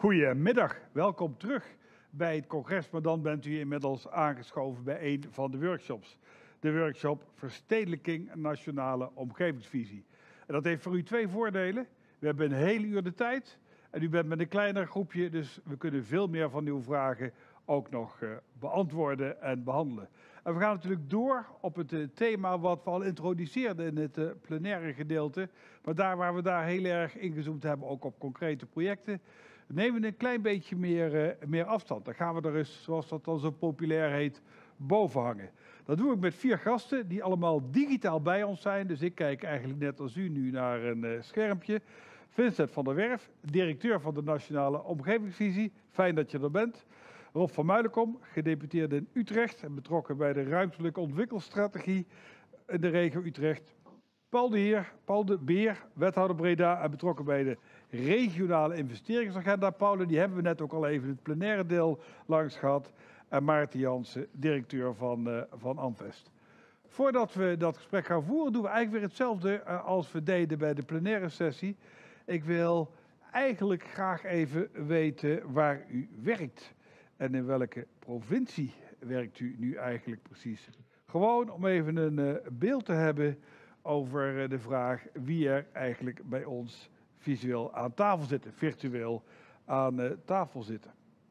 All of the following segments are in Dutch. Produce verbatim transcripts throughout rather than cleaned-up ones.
Goedemiddag, welkom terug bij het congres, maar dan bent u inmiddels aangeschoven bij een van de workshops. De workshop Verstedelijking Nationale Omgevingsvisie. En dat heeft voor u twee voordelen. We hebben een hele uur de tijd en u bent met een kleiner groepje, dus we kunnen veel meer van uw vragen ook nog uh, beantwoorden en behandelen. En we gaan natuurlijk door op het uh, thema wat we al introduceerden in het uh, plenaire gedeelte. Maar daar waar we daar heel erg ingezoomd hebben, ook op concrete projecten, nemen we een klein beetje meer, uh, meer afstand. Dan gaan we er eens, zoals dat dan zo populair heet, boven hangen. Dat doe ik met vier gasten die allemaal digitaal bij ons zijn. Dus ik kijk eigenlijk net als u nu naar een uh, schermpje. Vincent van der Werf, directeur van de Nationale Omgevingsvisie. Fijn dat je er bent. Rob van Muilenkom, gedeputeerde in Utrecht en betrokken bij de ruimtelijke ontwikkelstrategie in de regio Utrecht. Paul de Heer, Paul de Beer, wethouder Breda en betrokken bij de regionale investeringsagenda. Paul, die hebben we net ook al even het plenaire deel langs gehad. En Maarten Jansen, directeur van, uh, van Amvest. Voordat we dat gesprek gaan voeren, doen we eigenlijk weer hetzelfde uh, als we deden bij de plenaire sessie. Ik wil eigenlijk graag even weten waar u werkt. En in welke provincie werkt u nu eigenlijk precies? Gewoon om even een uh, beeld te hebben over uh, de vraag wie er eigenlijk bij ons visueel aan tafel zitten, virtueel aan uh, tafel zitten.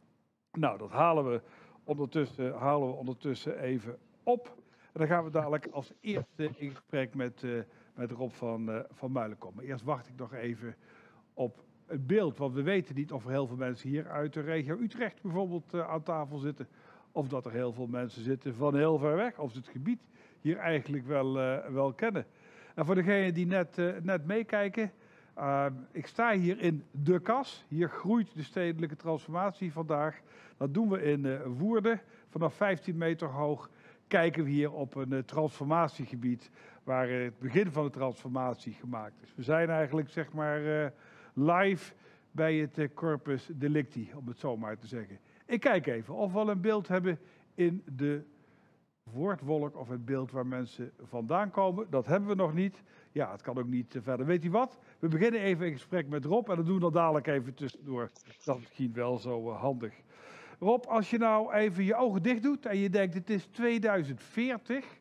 Nou, dat halen we ondertussen, halen we ondertussen even op. En dan gaan we dadelijk als eerste in gesprek met, uh, met Rob van, uh, van Muilenkom. Maar eerst wacht ik nog even op het beeld, want we weten niet of er heel veel mensen hier uit de regio Utrecht bijvoorbeeld uh, aan tafel zitten. Of dat er heel veel mensen zitten van heel ver weg, of ze het gebied hier eigenlijk wel, uh, wel kennen. En voor degenen die net, uh, net meekijken, uh, ik sta hier in De Kas. Hier groeit de stedelijke transformatie vandaag. Dat doen we in uh, Woerden. Vanaf vijftien meter hoog kijken we hier op een uh, transformatiegebied waar uh, het begin van de transformatie gemaakt is. We zijn eigenlijk zeg maar uh, live bij het uh, Corpus Delicti, om het zo maar te zeggen. Ik kijk even of we al een beeld hebben in de woordwolk of het beeld waar mensen vandaan komen. Dat hebben we nog niet. Ja, het kan ook niet uh, verder. Weet u wat? We beginnen even in gesprek met Rob en dat doen we dan dadelijk even tussendoor. Dat is misschien wel zo uh, handig. Rob, als je nou even je ogen dicht doet en je denkt het is tweeduizend veertig.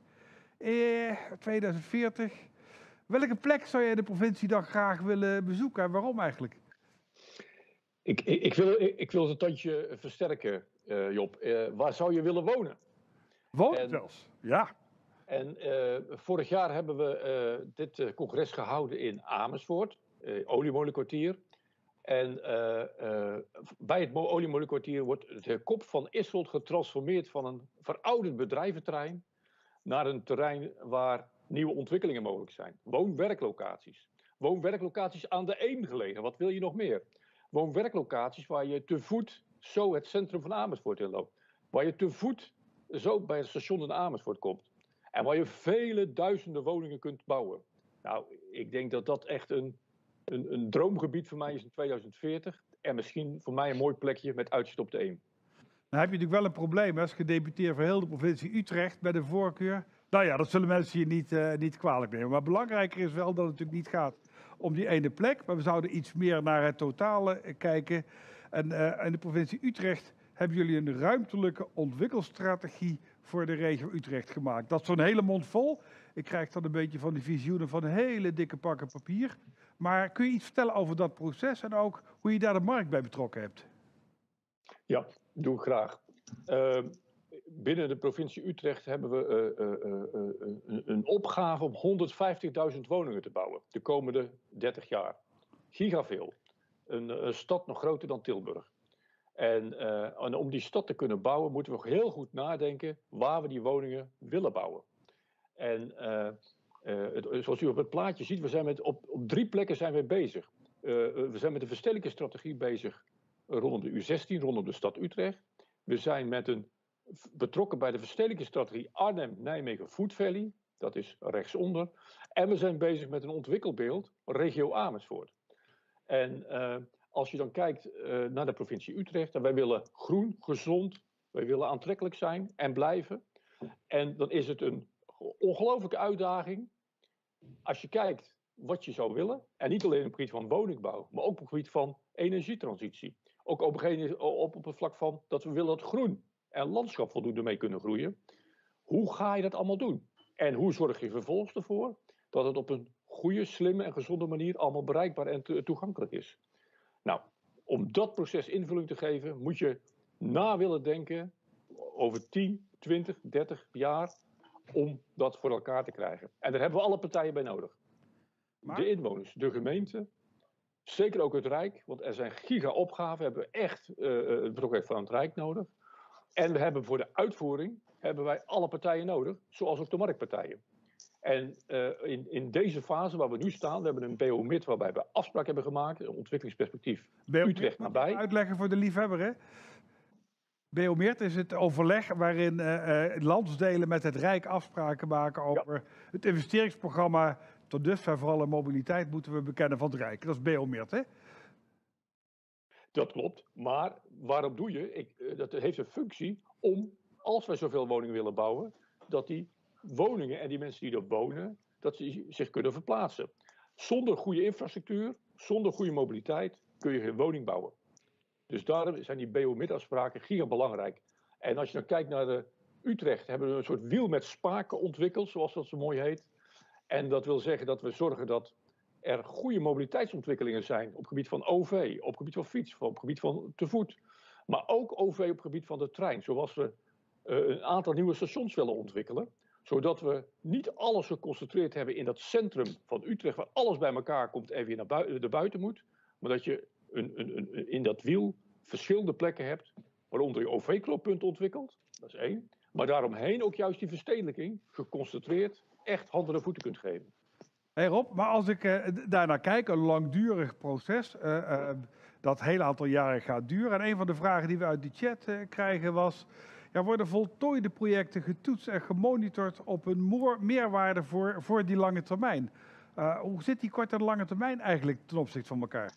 Eh, tweeduizend veertig. Welke plek zou je in de provincie dan graag willen bezoeken en waarom eigenlijk? Ik, ik, ik, wil, ik, ik wil het een tandje versterken, uh, Job. Uh, waar zou je willen wonen? Wonen zelfs, ja. En uh, vorig jaar hebben we uh, dit uh, congres gehouden in Amersfoort, uh, Oliemolenkwartier. En uh, uh, bij het Oliemolenkwartier wordt de kop van Isselt getransformeerd van een verouderd bedrijventerrein naar een terrein waar nieuwe ontwikkelingen mogelijk zijn. Woon-werklocaties. Woon-werklocaties aan de Eem gelegen. Wat wil je nog meer? Woon-werklocaties waar je te voet zo het centrum van Amersfoort inloopt. Waar je te voet zo bij het station in Amersfoort komt. En waar je vele duizenden woningen kunt bouwen. Nou, ik denk dat dat echt een, een, een droomgebied voor mij is in tweeduizend veertig. En misschien voor mij een mooi plekje met uitzicht op de Eem. Dan heb je natuurlijk wel een probleem als gedeputeerd voor heel de provincie Utrecht bij de voorkeur. Nou ja, dat zullen mensen hier niet, uh, niet kwalijk nemen. Maar belangrijker is wel dat het natuurlijk niet gaat om die ene plek. Maar we zouden iets meer naar het totale uh, kijken. En uh, in de provincie Utrecht hebben jullie een ruimtelijke ontwikkelstrategie voor de regio Utrecht gemaakt. Dat is zo'n hele mond vol. Ik krijg dan een beetje van die visioenen van hele dikke pakken papier. Maar kun je iets vertellen over dat proces en ook hoe je daar de markt bij betrokken hebt? Ja, doe ik graag. Uh, binnen de provincie Utrecht hebben we uh, uh, uh, uh, een opgave om honderdvijftigduizend woningen te bouwen de komende dertig jaar. Gigaveel. Een, een stad nog groter dan Tilburg. En, uh, en om die stad te kunnen bouwen moeten we heel goed nadenken waar we die woningen willen bouwen. En uh, uh, het, zoals u op het plaatje ziet, we zijn met, op, op drie plekken zijn we bezig. Uh, we zijn met de verstedelijkingsstrategie bezig rondom de U zestien, rondom de stad Utrecht. We zijn met een, betrokken bij de verstedelijkingsstrategie Arnhem-Nijmegen Food Valley. Dat is rechtsonder. En we zijn bezig met een ontwikkelbeeld regio Amersfoort. En uh, als je dan kijkt uh, naar de provincie Utrecht, en wij willen groen, gezond, wij willen aantrekkelijk zijn en blijven. En dan is het een ongelooflijke uitdaging als je kijkt wat je zou willen. En niet alleen op het gebied van woningbouw, maar ook op het gebied van energietransitie. ook op een gegeven moment op, op het vlak van dat we willen dat groen en landschap voldoende mee kunnen groeien. Hoe ga je dat allemaal doen? En hoe zorg je vervolgens ervoor dat het op een goede, slimme en gezonde manier allemaal bereikbaar en to- toegankelijk is? Nou, om dat proces invulling te geven, moet je na willen denken over tien, twintig, dertig jaar om dat voor elkaar te krijgen. En daar hebben we alle partijen bij nodig. Maar? De inwoners, de gemeente, zeker ook het Rijk, want er zijn giga-opgaven, hebben we echt uh, het project van het Rijk nodig. En we hebben voor de uitvoering hebben wij alle partijen nodig, zoals ook de marktpartijen. En uh, in, in deze fase waar we nu staan, we hebben een B O M I D waarbij we afspraken hebben gemaakt, een ontwikkelingsperspectief Utrecht nabij. Uitleggen voor de liefhebber, hè? B O M I D is het overleg waarin uh, uh, landsdelen met het Rijk afspraken maken over ja. het investeringsprogramma. Tot dusver vooral in mobiliteit moeten we bekennen van het Rijk. Dat is B O M I D, hè? Dat klopt, maar waarom doe je? Ik, dat heeft een functie om, als wij zoveel woningen willen bouwen, dat die woningen en die mensen die er wonen, dat ze zich kunnen verplaatsen. Zonder goede infrastructuur, zonder goede mobiliteit, kun je geen woning bouwen. Dus daarom zijn die B O M I D-afspraken gigabelangrijk. En als je dan kijkt naar de Utrecht, hebben we een soort wiel met spaken ontwikkeld, zoals dat zo mooi heet. En dat wil zeggen dat we zorgen dat er goede mobiliteitsontwikkelingen zijn op het gebied van O V, op het gebied van fiets, op het gebied van te voet. Maar ook O V op het gebied van de trein, zoals we uh, een aantal nieuwe stations willen ontwikkelen. Zodat we niet alles geconcentreerd hebben in dat centrum van Utrecht, waar alles bij elkaar komt en weer naar buiten, buiten moet. Maar dat je een, een, een, in dat wiel verschillende plekken hebt, waaronder je O V-knooppunten ontwikkelt, dat is één. Maar daaromheen ook juist die verstedelijking geconcentreerd echt handen en voeten kunt geven. Hey Rob, maar als ik uh, daarnaar kijk, een langdurig proces uh, uh, dat een heel aantal jaren gaat duren. En een van de vragen die we uit de chat uh, krijgen was, ja, worden voltooide projecten getoetst en gemonitord op een meerwaarde voor, voor die lange termijn? Uh, hoe zit die korte en lange termijn eigenlijk ten opzichte van elkaar?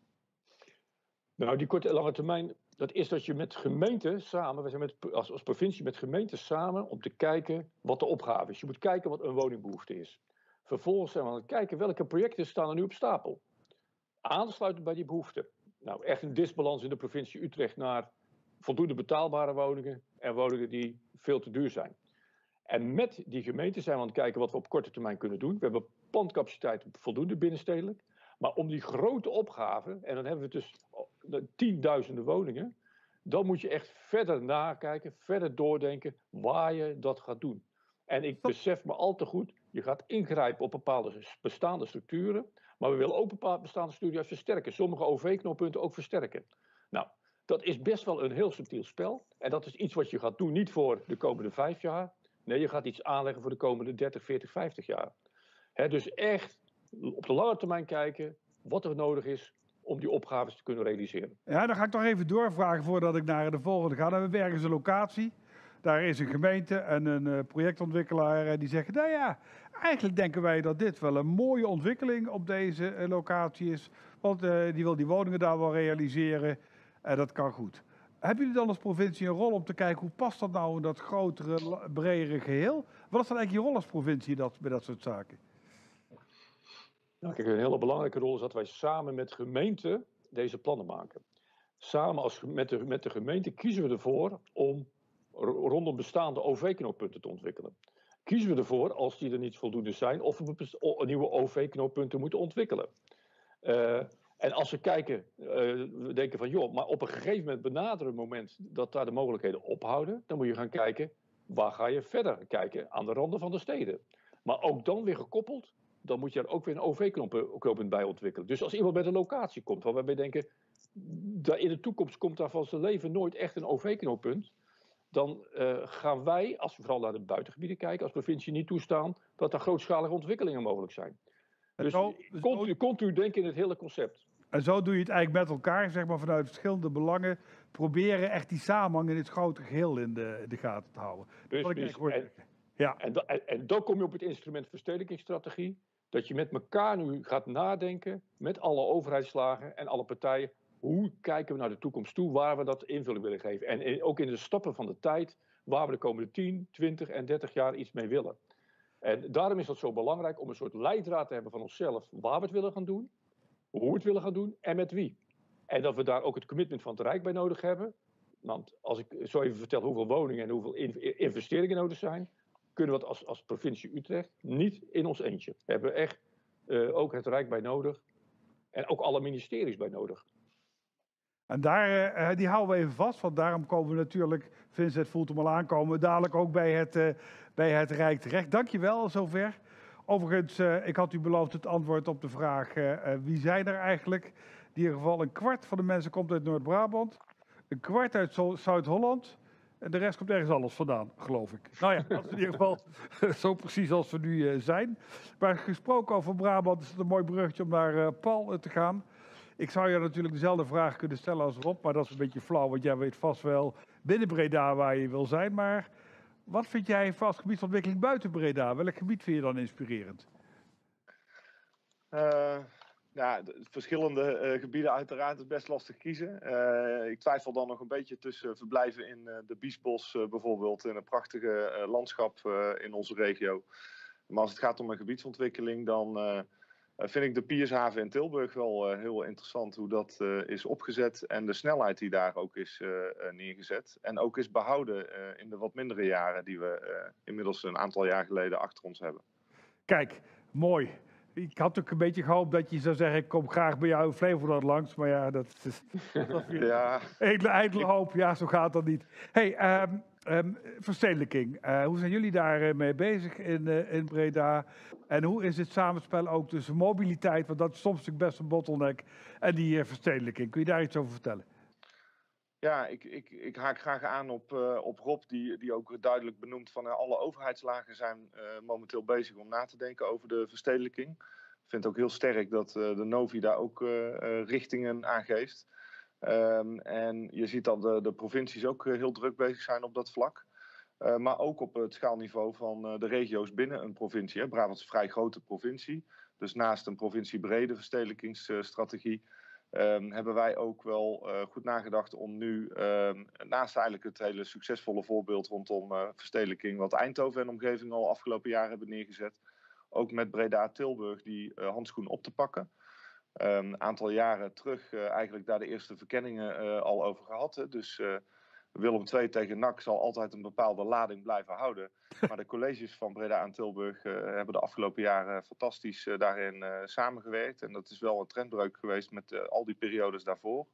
Nou, die korte en lange termijn, dat is dat je met gemeenten samen, we zijn met, als, als provincie met gemeenten samen om te kijken wat de opgave is. Je moet kijken wat een woningbehoefte is. Vervolgens zijn we aan het kijken welke projecten staan er nu op stapel. Aansluitend bij die behoeften. Nou, echt een disbalans in de provincie Utrecht naar voldoende betaalbare woningen en woningen die veel te duur zijn. En met die gemeenten zijn we aan het kijken wat we op korte termijn kunnen doen. We hebben pandcapaciteit voldoende binnenstedelijk. Maar om die grote opgaven, en dan hebben we dus tienduizenden woningen, dan moet je echt verder nakijken, verder doordenken waar je dat gaat doen. En ik besef me al te goed, je gaat ingrijpen op bepaalde bestaande structuren, maar we willen ook bepaalde bestaande structuren versterken. Sommige O V-knooppunten ook versterken. Nou, dat is best wel een heel subtiel spel. En dat is iets wat je gaat doen, niet voor de komende vijf jaar. Nee, je gaat iets aanleggen voor de komende dertig, veertig, vijftig jaar. He, dus echt op de lange termijn kijken wat er nodig is om die opgaves te kunnen realiseren. Ja, dan ga ik toch even doorvragen voordat ik naar de volgende ga. Dan hebben we ergens een locatie. Daar is een gemeente en een uh, projectontwikkelaar en die zeggen, nou ja, eigenlijk denken wij dat dit wel een mooie ontwikkeling op deze uh, locatie is. Want uh, die wil die woningen daar wel realiseren en uh, dat kan goed. Hebben jullie dan als provincie een rol om te kijken hoe past dat nou in dat grotere, bredere geheel? Wat is dan eigenlijk je rol als provincie dat, bij dat soort zaken? Nou, kijk, een hele belangrijke rol is dat wij samen met gemeenten deze plannen maken. Samen als, met, de, met de gemeente kiezen we ervoor om rondom bestaande O V-knooppunten te ontwikkelen. Kiezen we ervoor, als die er niet voldoende zijn, of we nieuwe O V-knooppunten moeten ontwikkelen. Uh, en als we kijken, uh, we denken van joh, maar op een gegeven moment benaderen moment dat daar de mogelijkheden ophouden, dan moet je gaan kijken, waar ga je verder kijken? Aan de randen van de steden. Maar ook dan weer gekoppeld, dan moet je er ook weer een O V-knooppunt bij ontwikkelen. Dus als iemand met een locatie komt, waar wij denken, in de toekomst komt daar van zijn leven nooit echt een O V-knooppunt, dan uh, gaan wij, als we vooral naar de buitengebieden kijken, als provincie niet toestaan dat er grootschalige ontwikkelingen mogelijk zijn. Dus zo, continu, continu denken in het hele concept. En zo doe je het eigenlijk met elkaar, zeg maar vanuit verschillende belangen, proberen echt die samenhang in het grote geheel in de, de gaten te houden. Dus, dat dus, ik en, ja. en, en, en dan kom je op het instrument verstedelijkingsstrategie, dat je met elkaar nu gaat nadenken, met alle overheidslagen en alle partijen, hoe kijken we naar de toekomst toe, waar we dat invulling willen geven. En, en ook in de stappen van de tijd, waar we de komende tien, twintig en dertig jaar iets mee willen. En daarom is het zo belangrijk om een soort leidraad te hebben van onszelf, waar we het willen gaan doen, hoe we het willen gaan doen en met wie. En dat we daar ook het commitment van het Rijk bij nodig hebben. Want als ik zo even vertel hoeveel woningen en hoeveel investeringen nodig zijn, kunnen we het als, als provincie Utrecht niet in ons eentje. We hebben echt uh, ook het Rijk bij nodig. En ook alle ministeries bij nodig. En daar, uh, die houden we even vast, want daarom komen we natuurlijk, Vincent voelt hem al aankomen, dadelijk ook bij het, uh, bij het Rijk terecht. Dankjewel, zover. Overigens, uh, ik had u beloofd het antwoord op de vraag, uh, uh, wie zijn er eigenlijk? In ieder geval een kwart van de mensen komt uit Noord-Brabant, een kwart uit Zuid-Holland en de rest komt ergens anders vandaan, geloof ik. Nou ja, dat is in ieder geval zo precies als we nu uh, zijn. Maar gesproken over Brabant is het een mooi bruggetje om naar uh, Paul uh, te gaan. Ik zou je natuurlijk dezelfde vraag kunnen stellen als Rob, maar dat is een beetje flauw, want jij weet vast wel binnen Breda waar je wil zijn. Maar wat vind jij als gebiedsontwikkeling buiten Breda? Welk gebied vind je dan inspirerend? Uh, ja, de verschillende uh, gebieden uiteraard is best lastig kiezen. Uh, ik twijfel dan nog een beetje tussen verblijven in uh, de Biesbos uh, bijvoorbeeld, in een prachtige uh, landschap uh, in onze regio. Maar als het gaat om een gebiedsontwikkeling, dan uh, vind ik de Piershaven in Tilburg wel uh, heel interessant hoe dat uh, is opgezet en de snelheid die daar ook is uh, neergezet. En ook is behouden uh, in de wat mindere jaren die we uh, inmiddels een aantal jaar geleden achter ons hebben. Kijk, mooi. Ik had ook een beetje gehoopt dat je zou zeggen, ik kom graag bij jou in Flevoland langs. Maar ja, dat is, dat is ja. een ijdele hoop. Ja, zo gaat dat niet. Hey, um, um, verstedelijking. Uh, hoe zijn jullie daar mee bezig in, uh, in Breda? En hoe is het samenspel ook tussen mobiliteit, want dat is soms natuurlijk best een bottleneck, en die uh, verstedelijking? Kun je daar iets over vertellen? Ja, ik, ik, ik haak graag aan op, uh, op Rob, die, die ook duidelijk benoemt van uh, alle overheidslagen zijn uh, momenteel bezig om na te denken over de verstedelijking. Ik vind het ook heel sterk dat uh, de Novi daar ook uh, uh, richtingen aan geeft. Um, en je ziet dat de, de provincies ook uh, heel druk bezig zijn op dat vlak. Uh, maar ook op het schaalniveau van uh, de regio's binnen een provincie. Hè. Brabant is een vrij grote provincie. Dus naast een provinciebrede verstedelijkingsstrategie Um, hebben wij ook wel uh, goed nagedacht om nu, um, naast eigenlijk het hele succesvolle voorbeeld rondom uh, verstedelijking, wat Eindhoven en omgeving al afgelopen jaar hebben neergezet, ook met Breda-Tilburg die uh, handschoen op te pakken. Um, een aantal jaren terug uh, eigenlijk daar de eerste verkenningen uh, al over gehad. Hè. Dus uh, Willem twee tegen N A C zal altijd een bepaalde lading blijven houden. Maar de colleges van Breda en Tilburg uh, hebben de afgelopen jaren fantastisch uh, daarin uh, samengewerkt. En dat is wel een trendbreuk geweest met uh, al die periodes daarvoor.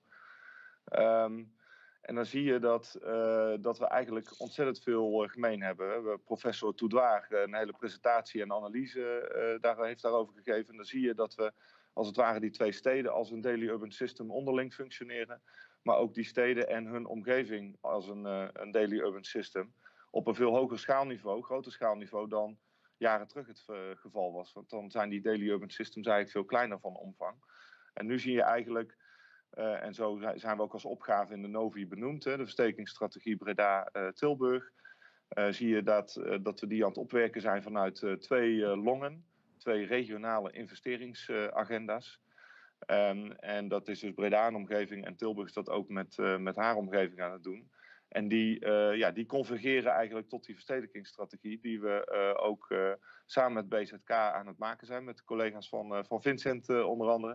Um, en dan zie je dat, uh, dat we eigenlijk ontzettend veel uh, gemeen hebben. We hebben professor Toudouard uh, een hele presentatie en analyse uh, daar, heeft daarover gegeven. En dan zie je dat we als het ware die twee steden als een daily urban system onderling functioneren. Maar ook die steden en hun omgeving als een, uh, een daily urban system op een veel hoger schaalniveau, groter schaalniveau dan jaren terug het uh, geval was. Want dan zijn die daily urban systems eigenlijk veel kleiner van omvang. En nu zie je eigenlijk, uh, en zo zijn we ook als opgave in de Novi benoemd, hè, de verstekingsstrategie Breda-Tilburg, uh, uh, zie je dat, uh, dat we die aan het opwerken zijn vanuit uh, twee uh, longen, twee regionale investeringsagenda's. Um, en dat is dus Breda en omgeving en Tilburg is dat ook met, uh, met haar omgeving aan het doen. En die, uh, ja, die convergeren eigenlijk tot die verstedelijkingsstrategie die we uh, ook uh, samen met B Z K aan het maken zijn. Met de collega's van, uh, van Vincent uh, onder andere.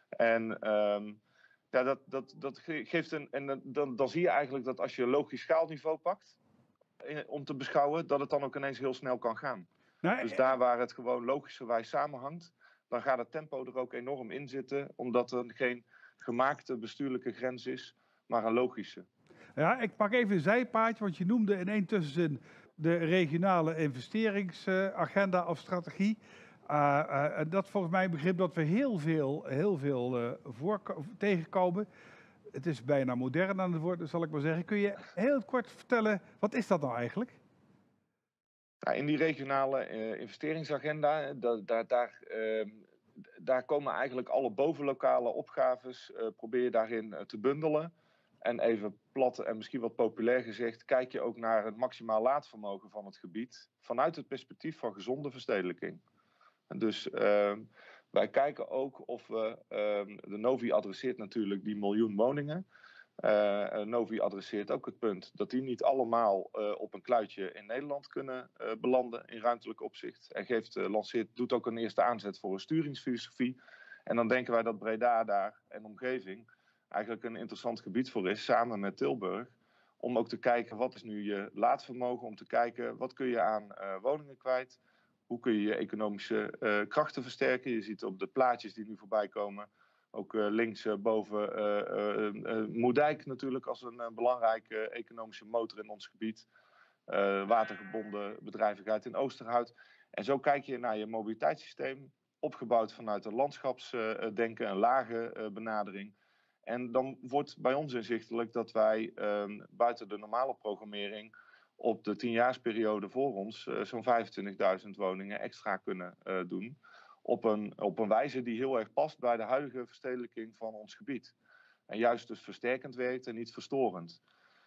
En um, ja, dat, dat, dat geeft een... En dan, dan zie je eigenlijk dat als je een logisch schaalniveau pakt in, om te beschouwen, dat het dan ook ineens heel snel kan gaan. Nee. Dus daar waar het gewoon logischerwijs samenhangt, dan gaat het tempo er ook enorm in zitten, omdat er geen gemaakte bestuurlijke grens is, maar een logische. Ja, ik pak even een zijpaadje, want je noemde in één tussenzin de regionale investeringsagenda of strategie. Uh, uh, dat is volgens mij een begrip dat we heel veel, heel veel uh, voor, tegenkomen. Het is bijna modern aan het worden, zal ik maar zeggen. Kun je heel kort vertellen, wat is dat nou eigenlijk? Nou, in die regionale uh, investeringsagenda, da, da, daar, uh, daar komen eigenlijk alle bovenlokale opgaves, uh, probeer je daarin uh, te bundelen. En even plat en misschien wat populair gezegd, kijk je ook naar het maximaal laadvermogen van het gebied vanuit het perspectief van gezonde verstedelijking. En dus uh, wij kijken ook of we, uh, de Novi adresseert natuurlijk die miljoen woningen. Uh, Novi adresseert ook het punt dat die niet allemaal uh, op een kluitje in Nederland kunnen uh, belanden in ruimtelijk opzicht. En geeft, uh, lanceert, doet ook een eerste aanzet voor een sturingsfilosofie. En dan denken wij dat Breda daar en omgeving eigenlijk een interessant gebied voor is, samen met Tilburg. Om ook te kijken, wat is nu je laadvermogen? Om te kijken, wat kun je aan uh, woningen kwijt? Hoe kun je je economische uh, krachten versterken? Je ziet op de plaatjes die nu voorbij komen, ook uh, links uh, boven uh, uh, uh, Moerdijk natuurlijk als een uh, belangrijke economische motor in ons gebied. Uh, watergebonden bedrijvigheid in Oosterhout. En zo kijk je naar je mobiliteitssysteem, opgebouwd vanuit een landschapsdenken, uh, een lage uh, benadering. En dan wordt bij ons inzichtelijk dat wij uh, buiten de normale programmering op de tienjaarsperiode voor ons uh, zo'n vijfentwintigduizend woningen extra kunnen uh, doen. Op een, op een wijze die heel erg past bij de huidige verstedelijking van ons gebied. En juist dus versterkend werkt en niet verstorend.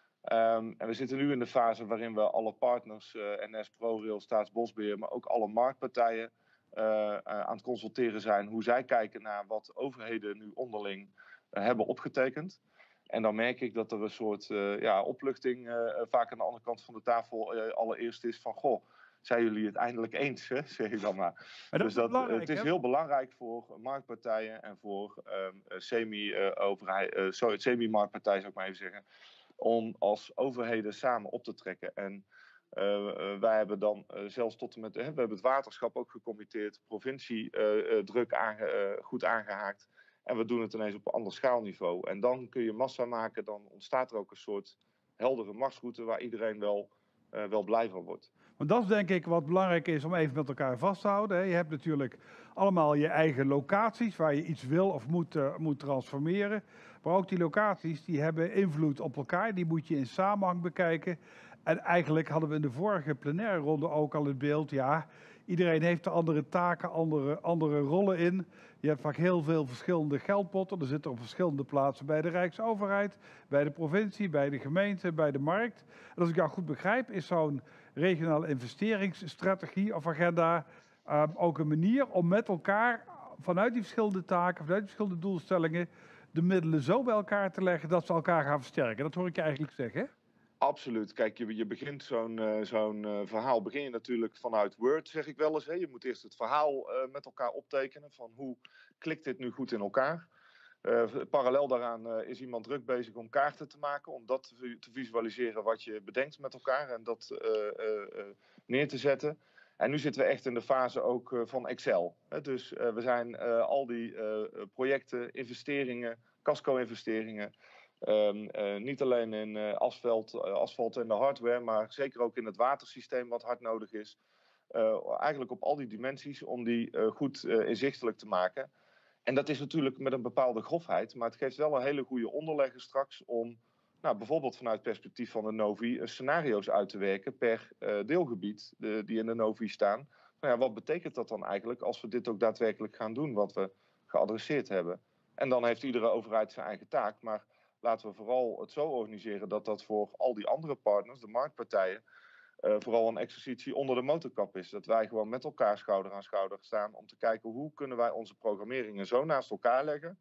Um, en we zitten nu in de fase waarin we alle partners, uh, N S, ProRail, Staatsbosbeheer, maar ook alle marktpartijen uh, uh, aan het consulteren zijn hoe zij kijken naar wat overheden nu onderling uh, hebben opgetekend. En dan merk ik dat er een soort uh, ja, opluchting uh, vaak aan de andere kant van de tafel uh, allereerst is van, goh, zijn jullie het eindelijk eens, hè? Zeg ik dan maar. Dat dus dat, uh, het is hè? heel belangrijk voor marktpartijen en voor um, semi-overheid, uh, sorry, semi-marktpartijen zou ik maar even zeggen, om als overheden samen op te trekken. En uh, uh, wij hebben dan uh, zelfs tot en met, uh, we hebben het waterschap ook gecommitteerd, provincie uh, uh, druk aange, uh, goed aangehaakt. En we doen het ineens op een ander schaalniveau. En dan kun je massa maken, dan ontstaat er ook een soort heldere marsroute waar iedereen wel, uh, wel blij van wordt. Want dat is denk ik wat belangrijk is om even met elkaar vast te houden. Je hebt natuurlijk allemaal je eigen locaties waar je iets wil of moet, uh, moet transformeren. Maar ook die locaties die hebben invloed op elkaar. Die moet je in samenhang bekijken. En eigenlijk hadden we in de vorige plenaire ronde ook al het beeld, ja, iedereen heeft er andere taken, andere, andere rollen in. Je hebt vaak heel veel verschillende geldpotten. Er zitten op verschillende plaatsen bij de Rijksoverheid, bij de provincie, bij de gemeente, bij de markt. En als ik jou goed begrijp, is zo'n regionale investeringsstrategie of agenda uh, ook een manier om met elkaar vanuit die verschillende taken, vanuit die verschillende doelstellingen, de middelen zo bij elkaar te leggen dat ze elkaar gaan versterken. Dat hoor ik je eigenlijk zeggen, hè? Absoluut. Kijk, je, je begint zo'n uh, zo'n uh, verhaal begin je natuurlijk vanuit Word, zeg ik wel eens. Hè? Je moet eerst het verhaal uh, met elkaar optekenen van hoe klikt dit nu goed in elkaar. Uh, parallel daaraan uh, is iemand druk bezig om kaarten te maken, om dat te, te visualiseren wat je bedenkt met elkaar en dat uh, uh, uh, neer te zetten. En nu zitten we echt in de fase ook uh, van Excel. Hè? Dus uh, we zijn uh, al die uh, projecten, investeringen, casco-investeringen, Um, uh, niet alleen in uh, asfalt, uh, asfalt en de hardware, maar zeker ook in het watersysteem wat hard nodig is. Uh, eigenlijk op al die dimensies om die uh, goed uh, inzichtelijk te maken. En dat is natuurlijk met een bepaalde grofheid, maar het geeft wel een hele goede onderlegger straks om, nou, bijvoorbeeld vanuit het perspectief van de Novi, uh, scenario's uit te werken per uh, deelgebied uh, die in de Novi staan. Nou ja, wat betekent dat dan eigenlijk als we dit ook daadwerkelijk gaan doen, wat we geadresseerd hebben? En dan heeft iedere overheid zijn eigen taak, maar laten we vooral het zo organiseren dat dat voor al die andere partners, de marktpartijen, uh, vooral een exercitie onder de motorkap is. Dat wij gewoon met elkaar schouder aan schouder staan om te kijken hoe kunnen wij onze programmeringen zo naast elkaar leggen,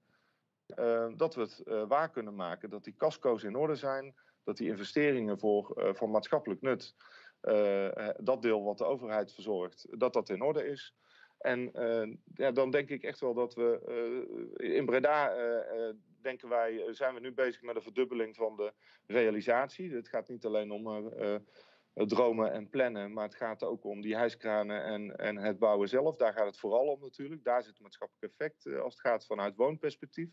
uh, dat we het uh, waar kunnen maken. Dat die casco's in orde zijn, dat die investeringen voor, uh, voor maatschappelijk nut, uh, dat deel wat de overheid verzorgt, dat dat in orde is. En uh, ja, dan denk ik echt wel dat we uh, in Breda uh, uh, denken wij, zijn we nu bezig met een verdubbeling van de realisatie. Het gaat niet alleen om uh, uh, dromen en plannen, maar het gaat ook om die hijskranen en, en het bouwen zelf. Daar gaat het vooral om natuurlijk. Daar zit het maatschappelijk effect uh, als het gaat vanuit woonperspectief.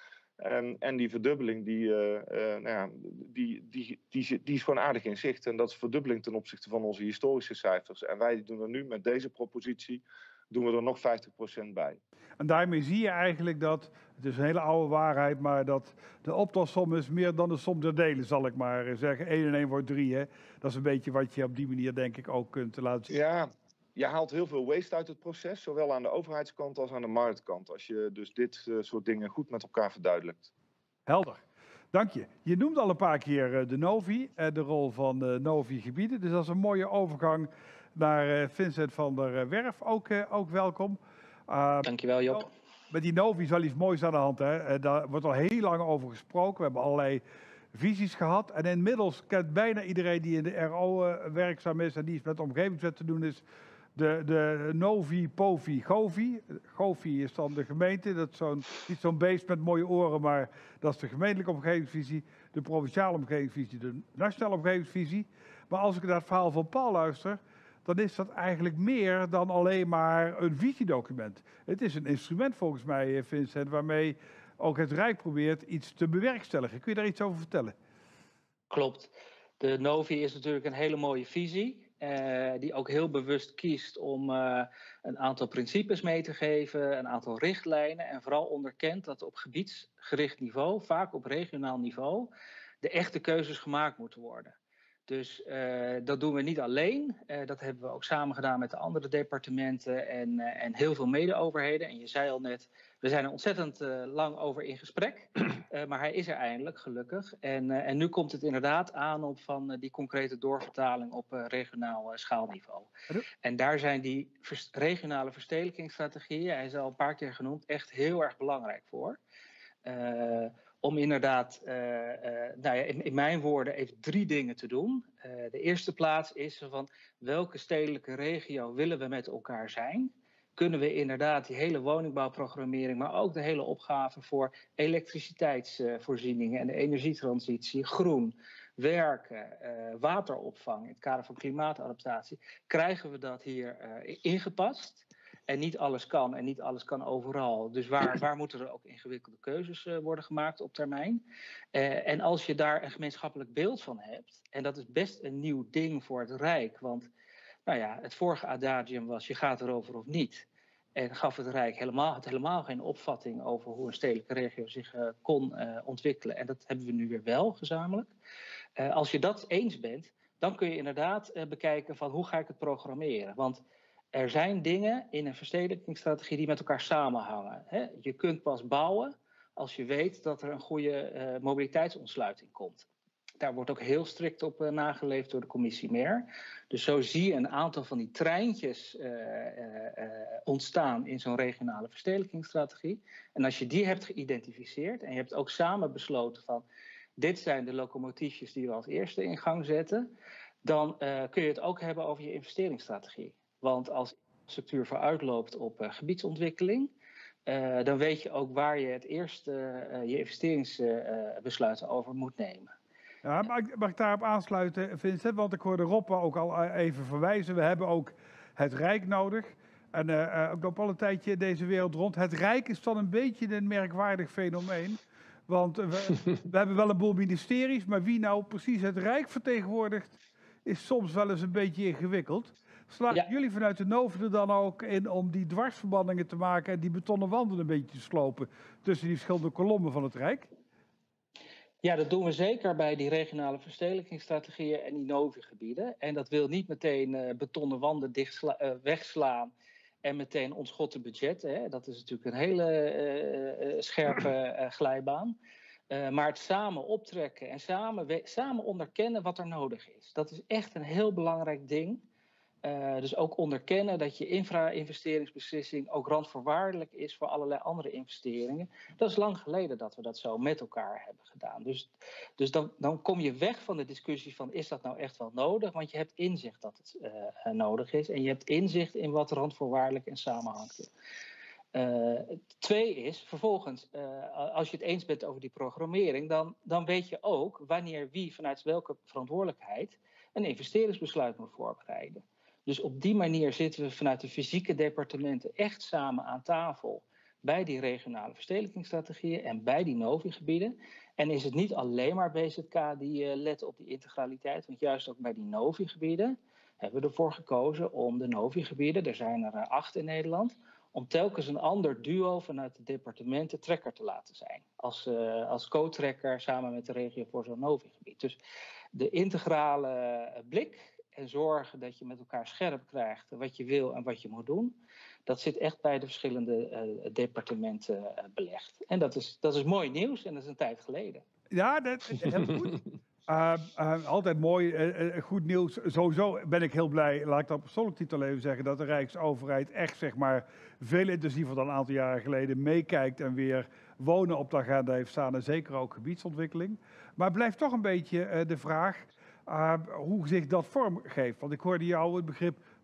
Um, en die verdubbeling, die, uh, uh, nou ja, die, die, die, die is gewoon aardig in zicht. En dat is verdubbeling ten opzichte van onze historische cijfers. En wij doen er nu met deze propositie, doen we er nog vijftig procent bij. En daarmee zie je eigenlijk dat, het is een hele oude waarheid, maar dat de optelsom is meer dan de som der delen, zal ik maar zeggen. één en één wordt drie, hè. Dat is een beetje wat je op die manier denk ik ook kunt laten zien. Ja, je haalt heel veel waste uit het proces, zowel aan de overheidskant als aan de marktkant. Als je dus dit uh, soort dingen goed met elkaar verduidelijkt. Helder. Dank je. Je noemt al een paar keer uh, de Novi, uh, de rol van uh, Novi gebieden. Dus dat is een mooie overgang naar uh, Vincent van der Werf. Ook, uh, ook welkom. Uh, Dankjewel, Job. Met die Novi is wel iets moois aan de hand. Hè? Uh, daar wordt al heel lang over gesproken. We hebben allerlei visies gehad. En inmiddels kent bijna iedereen die in de R O uh, werkzaam is en die iets met de omgevingswet te doen is, de, de Novi, Povi, Govi. Govi is dan de gemeente, dat is zo'n, niet zo'n beest met mooie oren, maar dat is de gemeentelijke omgevingsvisie. De provinciale omgevingsvisie, de nationale omgevingsvisie. Maar als ik naar het verhaal van Paul luister, dan is dat eigenlijk meer dan alleen maar een visiedocument. Het is een instrument volgens mij, Vincent, waarmee ook het Rijk probeert iets te bewerkstelligen. Kun je daar iets over vertellen? Klopt. De Novi is natuurlijk een hele mooie visie, eh, die ook heel bewust kiest om uh, een aantal principes mee te geven, een aantal richtlijnen en vooral onderkent dat op gebiedsgericht niveau, vaak op regionaal niveau, de echte keuzes gemaakt moeten worden. Dus uh, dat doen we niet alleen. Uh, dat hebben we ook samen gedaan met de andere departementen en, uh, en heel veel mede-overheden. En je zei al net, we zijn er ontzettend uh, lang over in gesprek. Uh, maar hij is er eindelijk, gelukkig. En, uh, en nu komt het inderdaad aan op van uh, die concrete doorvertaling op uh, regionaal uh, schaalniveau. En daar zijn die vers- regionale verstedelijkingsstrategieën, hij is al een paar keer genoemd, echt heel erg belangrijk voor. Uh, Om inderdaad, uh, uh, nou ja, in, in mijn woorden, even drie dingen te doen. Uh, de eerste plaats is van welke stedelijke regio willen we met elkaar zijn? Kunnen we inderdaad die hele woningbouwprogrammering, maar ook de hele opgave voor elektriciteitsvoorzieningen en de energietransitie, groen, werken, uh, wateropvang in het kader van klimaatadaptatie, krijgen we dat hier uh, ingepast? En niet alles kan en niet alles kan overal. Dus waar, waar moeten er ook ingewikkelde keuzes uh, worden gemaakt op termijn? Uh, en als je daar een gemeenschappelijk beeld van hebt, en dat is best een nieuw ding voor het Rijk, want nou ja, het vorige adagium was je gaat erover of niet. En gaf het Rijk helemaal, had helemaal geen opvatting over hoe een stedelijke regio zich uh, kon uh, ontwikkelen. En dat hebben we nu weer wel gezamenlijk. Uh, als je dat eens bent, dan kun je inderdaad uh, bekijken van hoe ga ik het programmeren. Want er zijn dingen in een verstedelijkingsstrategie die met elkaar samenhangen. Hè? Je kunt pas bouwen als je weet dat er een goede uh, mobiliteitsontsluiting komt. Daar wordt ook heel strikt op uh, nageleefd door de commissie Mer. Dus zo zie je een aantal van die treintjes uh, uh, uh, ontstaan in zo'n regionale verstedelijkingsstrategie. En als je die hebt geïdentificeerd en je hebt ook samen besloten van dit zijn de locomotiefjes die we als eerste in gang zetten, dan uh, kun je het ook hebben over je investeringsstrategie. Want als infrastructuur vooruitloopt op uh, gebiedsontwikkeling, uh, dan weet je ook waar je het eerst uh, uh, je investeringsbesluiten uh, over moet nemen. Ja, mag ik, mag ik daarop aansluiten, Vincent? Want ik hoorde Rob ook al even verwijzen. We hebben ook het Rijk nodig. En uh, ook loop al een tijdje deze wereld rond. Het Rijk is dan een beetje een merkwaardig fenomeen. Want uh, we, we hebben wel een boel ministeries, maar wie nou precies het Rijk vertegenwoordigt, is soms wel eens een beetje ingewikkeld. Slagen ja. jullie vanuit de Novi er dan ook in om die dwarsverbandingen te maken en die betonnen wanden een beetje te slopen tussen die verschillende kolommen van het Rijk? Ja, dat doen we zeker bij die regionale verstedelijkingsstrategieën en die Novi-gebieden. En dat wil niet meteen uh, betonnen wanden dichtsla- uh, wegslaan en meteen ontschotten budgetten. Hè. Dat is natuurlijk een hele uh, uh, scherpe uh, glijbaan. Uh, maar het samen optrekken en samen, we- samen onderkennen wat er nodig is. Dat is echt een heel belangrijk ding. Uh, dus ook onderkennen dat je infra-investeringsbeslissing ook randvoorwaardelijk is voor allerlei andere investeringen. Dat is lang geleden dat we dat zo met elkaar hebben gedaan. Dus, dus dan, dan kom je weg van de discussie van is dat nou echt wel nodig? Want je hebt inzicht dat het uh, nodig is en je hebt inzicht in wat randvoorwaardelijk en samenhangt. Uh, twee is, vervolgens, uh, als je het eens bent over die programmering, dan, dan weet je ook wanneer wie vanuit welke verantwoordelijkheid een investeringsbesluit moet voorbereiden. Dus op die manier zitten we vanuit de fysieke departementen echt samen aan tafel bij die regionale verstedelijkingsstrategieën en bij die Novi-gebieden. En is het niet alleen maar B Z K die uh, let op die integraliteit, want juist ook bij die Novi-gebieden hebben we ervoor gekozen om de Novi-gebieden, er zijn er uh, acht in Nederland, om telkens een ander duo vanuit de departementen trekker te laten zijn. Als, uh, als co-trekker samen met de regio voor zo'n Novi-gebied. Dus de integrale blik en zorgen dat je met elkaar scherp krijgt wat je wil en wat je moet doen. Dat zit echt bij de verschillende uh, departementen uh, belegd. En dat is, dat is mooi nieuws en dat is een tijd geleden. Ja, dat is heel goed. Uh, uh, altijd mooi, uh, uh, goed nieuws. Sowieso ben ik heel blij, laat ik dat op persoonlijk titel even zeggen, dat de Rijksoverheid echt zeg maar veel intensiever dan een aantal jaren geleden meekijkt en weer wonen op de agenda heeft staan en zeker ook gebiedsontwikkeling. Maar blijft toch een beetje uh, de vraag uh, hoe zich dat vormgeeft. Want ik hoorde jou het begrip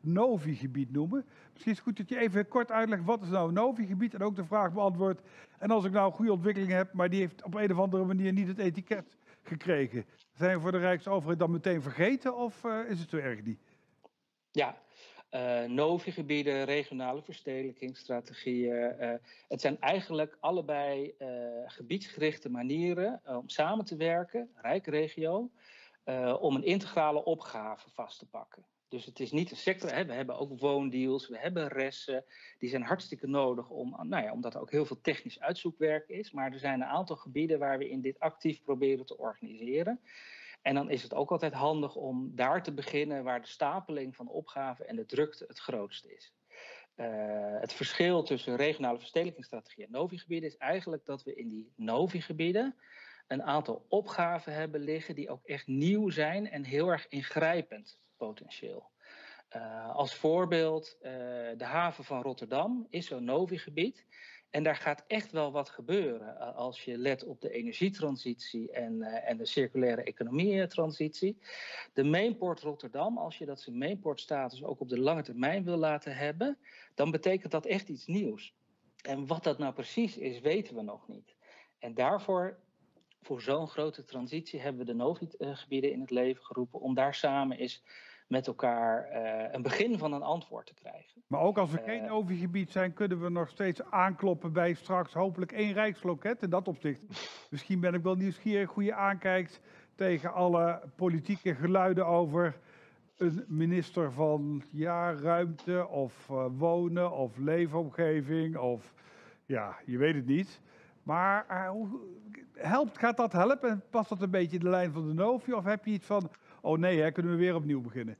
Novi-gebied noemen. Misschien is het goed dat je even kort uitlegt wat is nou een Novi-gebied en ook de vraag beantwoordt. En als ik nou een goede ontwikkeling heb, maar die heeft op een of andere manier niet het etiket gekregen. Zijn we voor de Rijksoverheid dan meteen vergeten of uh, is het zo erg niet? Ja, uh, Novi-gebieden, regionale verstedelijkingsstrategieën. Uh, het zijn eigenlijk allebei uh, gebiedsgerichte manieren uh, om samen te werken, Rijkregio, uh, om een integrale opgave vast te pakken. Dus het is niet een sector, hè. We hebben ook woondeals, we hebben ressen, die zijn hartstikke nodig om, nou ja, omdat er ook heel veel technisch uitzoekwerk is. Maar er zijn een aantal gebieden waar we in dit actief proberen te organiseren. En dan is het ook altijd handig om daar te beginnen waar de stapeling van opgaven en de drukte het grootst is. Uh, het verschil tussen regionale verstedelijkingsstrategie en Novi-gebieden is eigenlijk dat we in die Novi-gebieden een aantal opgaven hebben liggen die ook echt nieuw zijn en heel erg ingrijpend potentieel. Uh, als voorbeeld, uh, de haven van Rotterdam is zo'n Novi-gebied. En daar gaat echt wel wat gebeuren uh, als je let op de energietransitie en, uh, en de circulaire economie-transitie. De Mainport Rotterdam, als je dat zijn Mainport-status ook op de lange termijn wil laten hebben, dan betekent dat echt iets nieuws. En wat dat nou precies is, weten we nog niet. En daarvoor, voor zo'n grote transitie, hebben we de Novi-gebieden in het leven geroepen om daar samen eens met elkaar uh, een begin van een antwoord te krijgen. Maar ook als we Uh, geen Novi-gebied zijn, kunnen we nog steeds aankloppen bij straks hopelijk één Rijksloket. In dat opzicht, misschien ben ik wel nieuwsgierig hoe je aankijkt tegen alle politieke geluiden over een minister van ja, ruimte of uh, wonen of leefomgeving of ja, je weet het niet. Maar uh, hoe, helpt, gaat dat helpen en past dat een beetje in de lijn van de Novi of heb je iets van, oh nee, hè, kunnen we weer opnieuw beginnen?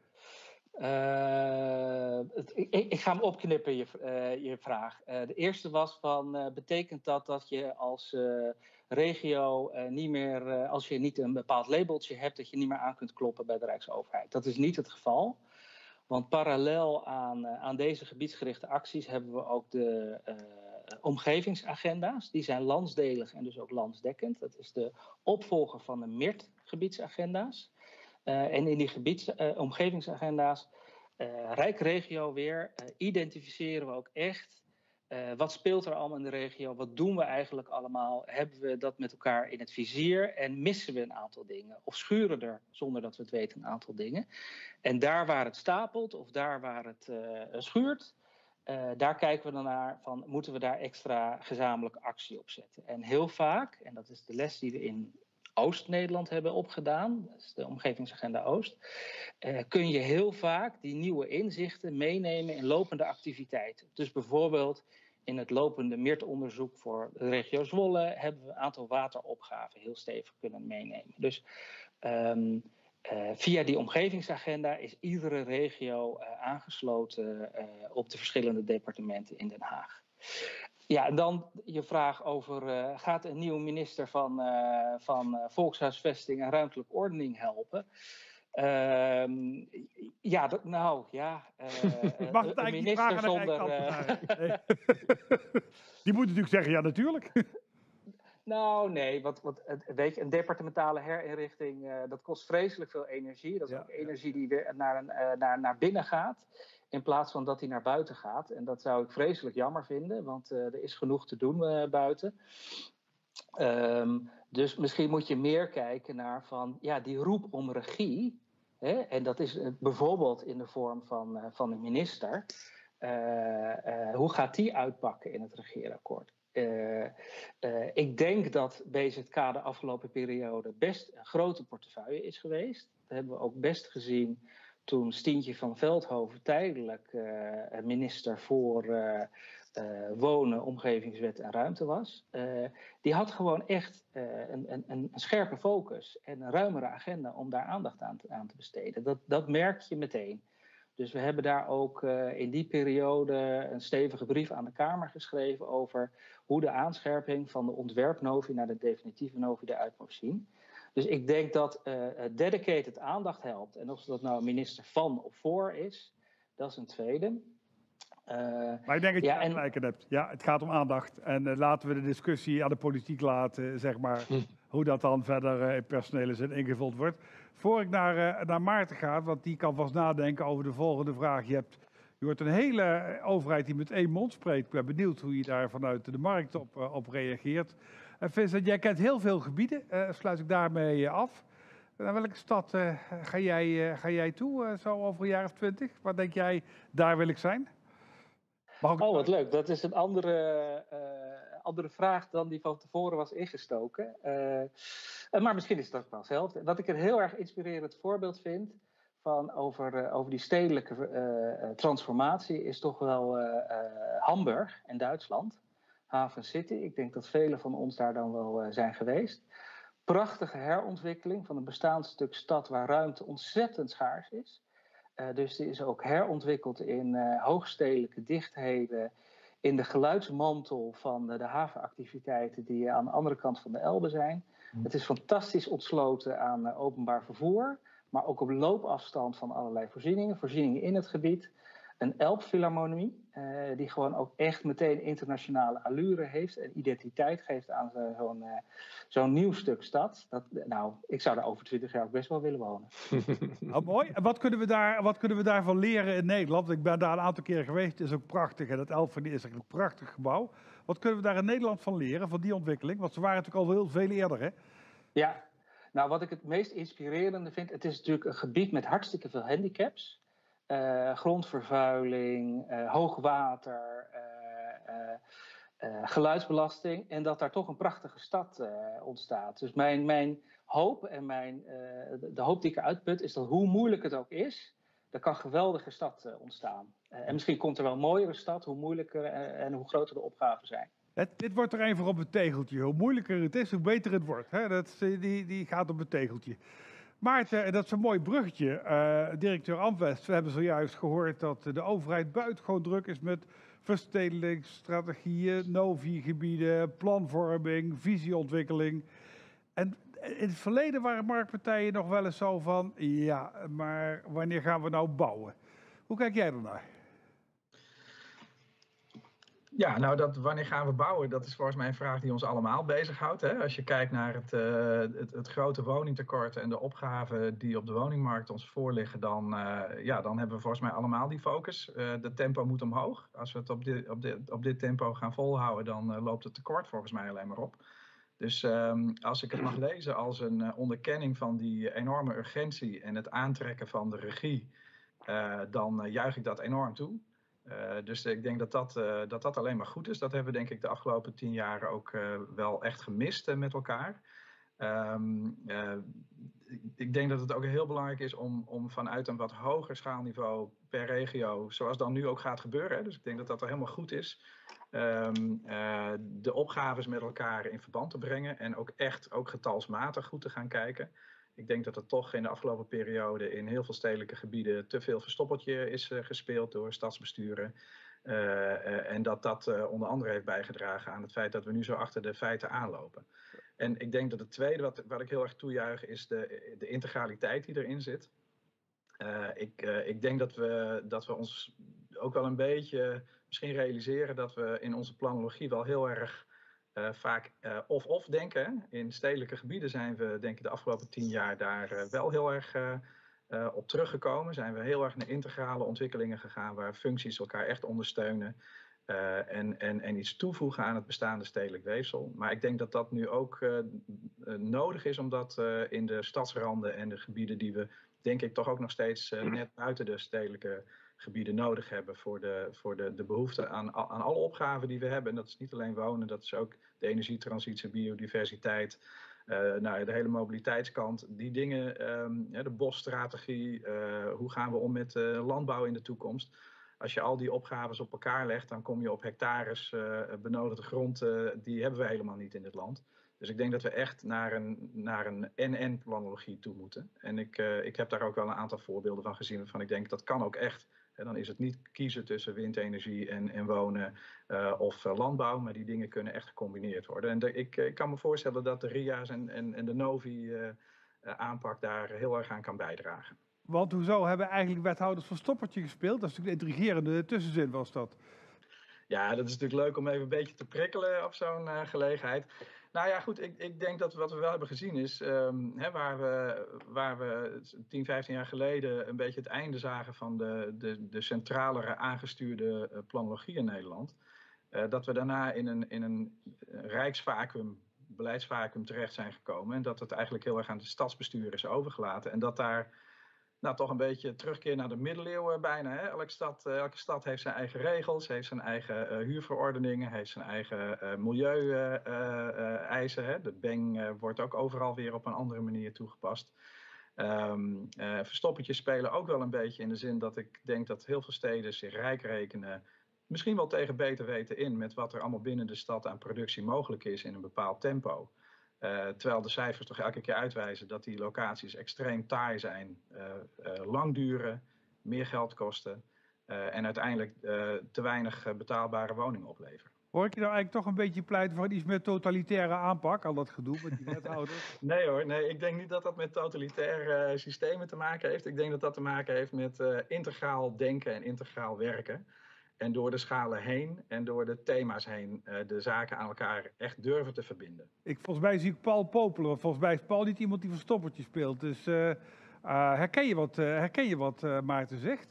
Uh, het, ik, ik ga hem opknippen, je, uh, je vraag. Uh, de eerste was van, uh, betekent dat dat je als uh, regio uh, niet meer, uh, als je niet een bepaald labeltje hebt, dat je niet meer aan kunt kloppen bij de Rijksoverheid? Dat is niet het geval. Want parallel aan, uh, aan deze gebiedsgerichte acties hebben we ook de uh, omgevingsagenda's. Die zijn landsdelig en dus ook landsdekkend. Dat is de opvolger van de M I R T-gebiedsagenda's. Uh, en in die gebieds, uh, omgevingsagenda's, uh, Rijkregio weer, uh, identificeren we ook echt uh, wat speelt er allemaal in de regio, wat doen we eigenlijk allemaal, hebben we dat met elkaar in het vizier en missen we een aantal dingen of schuren er, zonder dat we het weten, een aantal dingen. En daar waar het stapelt of daar waar het uh, schuurt, uh, daar kijken we dan naar van, moeten we daar extra gezamenlijke actie op zetten. En heel vaak, en dat is de les die we in Oost-Nederland hebben opgedaan, dat is de omgevingsagenda Oost, uh, kun je heel vaak die nieuwe inzichten meenemen in lopende activiteiten. Dus bijvoorbeeld in het lopende M I R T-onderzoek voor de regio Zwolle hebben we een aantal wateropgaven heel stevig kunnen meenemen. Dus um, uh, via die omgevingsagenda is iedere regio uh, aangesloten uh, op de verschillende departementen in Den Haag. Ja, en dan je vraag over, uh, gaat een nieuwe minister van, uh, van uh, Volkshuisvesting en Ruimtelijke Ordening helpen? Uh, ja, dat, nou ja, uh, Mag het een minister zonder... Uh... Nee. Die moet natuurlijk zeggen, ja natuurlijk. Nou nee, want, want weet je, een departementale herinrichting, uh, dat kost vreselijk veel energie. Dat is ja, ook energie ja. die weer naar, een, uh, naar, naar binnen gaat. In plaats van dat die naar buiten gaat. En dat zou ik vreselijk jammer vinden. Want uh, er is genoeg te doen uh, buiten. Um, dus misschien moet je meer kijken naar van, ja, die roep om regie. Hè, en dat is uh, bijvoorbeeld in de vorm van, uh, van een minister. Uh, uh, hoe gaat die uitpakken in het regeerakkoord? Uh, uh, ik denk dat B Z K de afgelopen periode best een grote portefeuille is geweest. Dat hebben we ook best gezien toen Stientje van Veldhoven tijdelijk uh, minister voor uh, uh, Wonen, Omgevingswet en Ruimte was. Uh, die had gewoon echt uh, een, een, een scherpe focus en een ruimere agenda om daar aandacht aan te, aan te besteden. Dat, dat merk je meteen. Dus we hebben daar ook uh, in die periode een stevige brief aan de Kamer geschreven over hoe de aanscherping van de ontwerpnovi naar de definitieve novi eruit moet zien. Dus ik denk dat uh, dedicated aandacht helpt. En of dat nou een minister van of voor is, dat is een tweede. Uh, maar ik denk dat je ja, gelijk en... hebt. Ja, het gaat om aandacht. En uh, laten we de discussie aan de politiek laten, zeg maar. hoe dat dan verder uh, in personele zin ingevuld wordt. Voor ik naar, uh, naar Maarten ga, want die kan vast nadenken over de volgende vraag. Je, hebt, je wordt een hele overheid die met één mond spreekt. Ik ben benieuwd hoe je daar vanuit de markt op, uh, op reageert. Uh, Vincent, jij kent heel veel gebieden. Uh, sluit ik daarmee uh, af. Naar welke stad uh, ga, jij, uh, ga jij toe, uh, zo over een jaar of twintig? Waar denk jij, daar wil ik zijn? Oh, wat leuk. Dat is een andere, uh, andere vraag dan die van tevoren was ingestoken. Uh, maar misschien is het ook wel hetzelfde. Wat ik een heel erg inspirerend voorbeeld vind van over, uh, over die stedelijke uh, transformatie is toch wel uh, uh, Hamburg in Duitsland. Haven City. Ik denk dat velen van ons daar dan wel uh, zijn geweest. Prachtige herontwikkeling van een bestaand stuk stad waar ruimte ontzettend schaars is. Uh, dus die is ook herontwikkeld in uh, hoogstedelijke dichtheden, in de geluidsmantel van uh, de havenactiviteiten die aan de andere kant van de Elbe zijn. Mm. Het is fantastisch ontsloten aan uh, openbaar vervoer, maar ook op loopafstand van allerlei voorzieningen, voorzieningen in het gebied. Een Elbphilharmonie, uh, die gewoon ook echt meteen internationale allure heeft en identiteit geeft aan uh, zo'n uh, zo'n nieuw stuk stad. Dat, nou, ik zou daar over twintig jaar ook best wel willen wonen. Oh, mooi. En wat kunnen we daar, wat kunnen we daarvan leren in Nederland? Ik ben daar een aantal keren geweest, het is ook prachtig. En dat Elbphilharmonie is echt een prachtig gebouw. Wat kunnen we daar in Nederland van leren, van die ontwikkeling? Want ze waren natuurlijk al heel veel eerder, hè? Ja, nou wat ik het meest inspirerende vind, het is natuurlijk een gebied met hartstikke veel handicaps. Uh, grondvervuiling, uh, hoogwater, uh, uh, uh, geluidsbelasting. En dat daar toch een prachtige stad uh, ontstaat. Dus mijn, mijn hoop en mijn, uh, de, de hoop die ik eruit put is dat hoe moeilijk het ook is, er kan een geweldige stad uh, ontstaan. Uh, en misschien komt er wel een mooiere stad, hoe moeilijker uh, en hoe groter de opgaven zijn. Het, dit wordt er een voor op het tegeltje. Hoe moeilijker het is, hoe beter het wordt. Hè? Dat, die, die gaat op het tegeltje. Maarten, dat is een mooi bruggetje. Uh, directeur Amvest, we hebben zojuist gehoord dat de overheid buitengewoon druk is met verstedelijkingsstrategieën, Novi-gebieden, planvorming, visieontwikkeling. En in het verleden waren marktpartijen nog wel eens zo van, ja, maar wanneer gaan we nou bouwen? Hoe kijk jij ernaar? Ja, nou, dat, wanneer gaan we bouwen, dat is volgens mij een vraag die ons allemaal bezighoudt. Hè? Als je kijkt naar het, uh, het, het grote woningtekort en de opgaven die op de woningmarkt ons voorliggen, dan, uh, ja, dan hebben we volgens mij allemaal die focus. Uh, de tempo moet omhoog. Als we het op dit, op dit, op dit tempo gaan volhouden, dan uh, loopt het tekort volgens mij alleen maar op. Dus um, als ik het mag lezen als een uh, onderkenning van die enorme urgentie en het aantrekken van de regie, uh, dan uh, juich ik dat enorm toe. Uh, dus ik denk dat dat, uh, dat dat alleen maar goed is. Dat hebben we denk ik de afgelopen tien jaar ook uh, wel echt gemist uh, met elkaar. Um, uh, ik denk dat het ook heel belangrijk is om, om vanuit een wat hoger schaalniveau per regio, zoals dan nu ook gaat gebeuren, hè, dus ik denk dat dat er helemaal goed is, um, uh, de opgaves met elkaar in verband te brengen en ook echt ook getalsmatig goed te gaan kijken. Ik denk dat er toch in de afgelopen periode in heel veel stedelijke gebieden te veel verstoppertje is uh, gespeeld door stadsbesturen. Uh, uh, en dat dat uh, onder andere heeft bijgedragen aan het feit dat we nu zo achter de feiten aanlopen. En ik denk dat het tweede wat, wat ik heel erg toejuich is de, de integraliteit die erin zit. Uh, ik, uh, ik denk dat we, dat we ons ook wel een beetje misschien realiseren dat we in onze planologie wel heel erg Uh, vaak uh, of-of denken. In stedelijke gebieden zijn we denk ik de afgelopen tien jaar daar uh, wel heel erg uh, uh, op teruggekomen. Zijn we heel erg naar integrale ontwikkelingen gegaan waar functies elkaar echt ondersteunen. Uh, en, en, en iets toevoegen aan het bestaande stedelijk weefsel. Maar ik denk dat dat nu ook uh, uh, nodig is, omdat uh, in de stadsranden en de gebieden die we denk ik toch ook nog steeds uh, net buiten de stedelijke gebieden nodig hebben voor de, voor de, de behoefte aan, aan alle opgaven die we hebben. En dat is niet alleen wonen, dat is ook de energietransitie, biodiversiteit, uh, nou, de hele mobiliteitskant. Die dingen, um, ja, de bosstrategie, uh, hoe gaan we om met uh, landbouw in de toekomst. Als je al die opgaves op elkaar legt, dan kom je op hectares uh, benodigde grond, uh, die hebben we helemaal niet in dit land. Dus ik denk dat we echt naar een, naar een en-en planologie toe moeten. En ik, uh, ik heb daar ook wel een aantal voorbeelden van gezien waarvan ik denk dat kan ook echt. En dan is het niet kiezen tussen windenergie en, en wonen uh, of uh, landbouw, maar die dingen kunnen echt gecombineerd worden. En de, ik, ik kan me voorstellen dat de R I A's en, en, en de Novi uh, uh, aanpak daar heel erg aan kan bijdragen. Want hoezo hebben eigenlijk wethouders van stoppertje gespeeld? Dat is natuurlijk een intrigerende tussenzin was dat. Ja, dat is natuurlijk leuk om even een beetje te prikkelen op zo'n uh, gelegenheid. Nou ja, goed, ik, ik denk dat wat we wel hebben gezien is, um, hè, waar, we, waar we tien, vijftien jaar geleden een beetje het einde zagen van de, de, de centralere aangestuurde uh, planologie in Nederland, uh, dat we daarna in een, in een rijksvacuüm, beleidsvacuüm terecht zijn gekomen en dat het eigenlijk heel erg aan de stadsbestuur is overgelaten en dat daar nou, toch een beetje terugkeer naar de middeleeuwen bijna. Hè? Elke, stad, uh, elke stad heeft zijn eigen regels, heeft zijn eigen uh, huurverordeningen, heeft zijn eigen uh, milieu-eisen. Uh, uh, de B E N uh, wordt ook overal weer op een andere manier toegepast. Um, uh, verstoppertjes spelen ook wel een beetje in de zin dat ik denk dat heel veel steden zich rijk rekenen. Misschien wel tegen beter weten in met wat er allemaal binnen de stad aan productie mogelijk is in een bepaald tempo. Uh, terwijl de cijfers toch elke keer uitwijzen dat die locaties extreem taai zijn, uh, uh, lang duren, meer geld kosten uh, en uiteindelijk uh, te weinig uh, betaalbare woningen opleveren. Hoor ik je nou eigenlijk toch een beetje pleiten voor een iets meer totalitaire aanpak, al dat gedoe met die wethouders? Nee hoor, nee, ik denk niet dat dat met totalitaire uh, systemen te maken heeft. Ik denk dat dat te maken heeft met uh, integraal denken en integraal werken. En door de schalen heen en door de thema's heen uh, de zaken aan elkaar echt durven te verbinden. Ik, volgens mij zie ik Paul Popelen. Volgens mij is Paul niet iemand die verstoppertje speelt. Dus uh, uh, herken je wat, uh, herken je wat uh, Maarten zegt?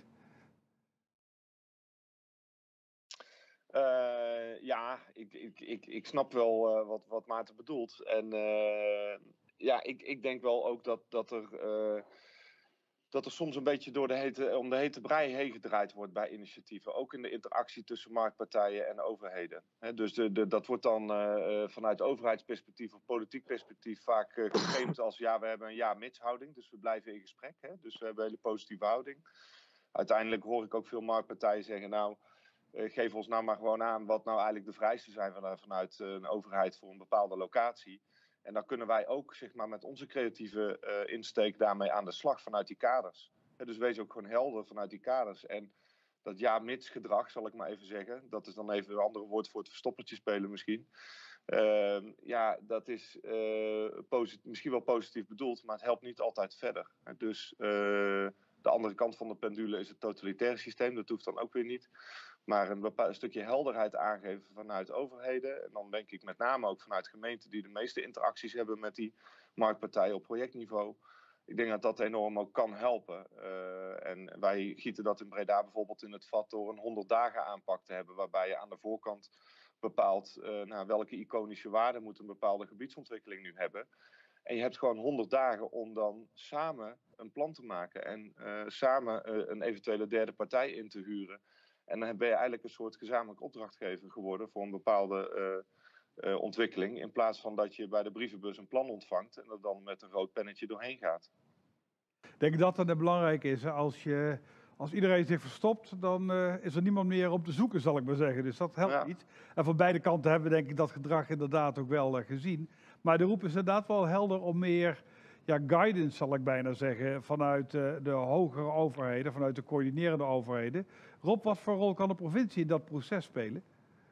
Uh, ja, ik, ik, ik, ik snap wel uh, wat, wat Maarten bedoelt. En uh, ja, ik, ik denk wel ook dat, dat er... Uh, dat er soms een beetje door de hete, om de hete brei heen gedraaid wordt bij initiatieven. Ook in de interactie tussen marktpartijen en overheden. He, dus de, de, dat wordt dan uh, vanuit overheidsperspectief of politiek perspectief vaak uh, geframed als ja, we hebben een ja-mits houding. Dus we blijven in gesprek. He, dus we hebben een hele positieve houding. Uiteindelijk hoor ik ook veel marktpartijen zeggen, nou, uh, geef ons nou maar gewoon aan wat nou eigenlijk de vereisten zijn van, vanuit uh, een overheid voor een bepaalde locatie. En dan kunnen wij ook zeg maar, met onze creatieve uh, insteek daarmee aan de slag vanuit die kaders. Ja, dus wees ook gewoon helder vanuit die kaders. En dat ja-mits gedrag, zal ik maar even zeggen. Dat is dan even een ander woord voor het verstoppertje spelen misschien. Uh, ja, dat is uh, posit- misschien wel positief bedoeld, maar het helpt niet altijd verder. Dus uh, de andere kant van de pendule is het totalitaire systeem. Dat hoeft dan ook weer niet. Maar een bepaald stukje helderheid aangeven vanuit overheden. En dan denk ik met name ook vanuit gemeenten die de meeste interacties hebben met die marktpartijen op projectniveau. Ik denk dat dat enorm ook kan helpen. Uh, en wij gieten dat in Breda bijvoorbeeld in het vat door een honderd dagen aanpak te hebben. Waarbij je aan de voorkant bepaalt uh, nou, welke iconische waarde moet een bepaalde gebiedsontwikkeling nu hebben. En je hebt gewoon honderd dagen om dan samen een plan te maken. En uh, samen uh, een eventuele derde partij in te huren. En dan ben je eigenlijk een soort gezamenlijk opdrachtgever geworden voor een bepaalde uh, uh, ontwikkeling. In plaats van dat je bij de brievenbus een plan ontvangt en er dan met een rood pennetje doorheen gaat. Ik denk dat dat belangrijk is. Als, je, als iedereen zich verstopt, dan uh, is er niemand meer op te zoeken, zal ik maar zeggen. Dus dat helpt ja. niet. En van beide kanten hebben we denk ik dat gedrag inderdaad ook wel uh, gezien. Maar de roep is inderdaad wel helder om meer ja, guidance, zal ik bijna zeggen, vanuit uh, de hogere overheden, vanuit de coördinerende overheden. Rob, wat voor rol kan de provincie in dat proces spelen?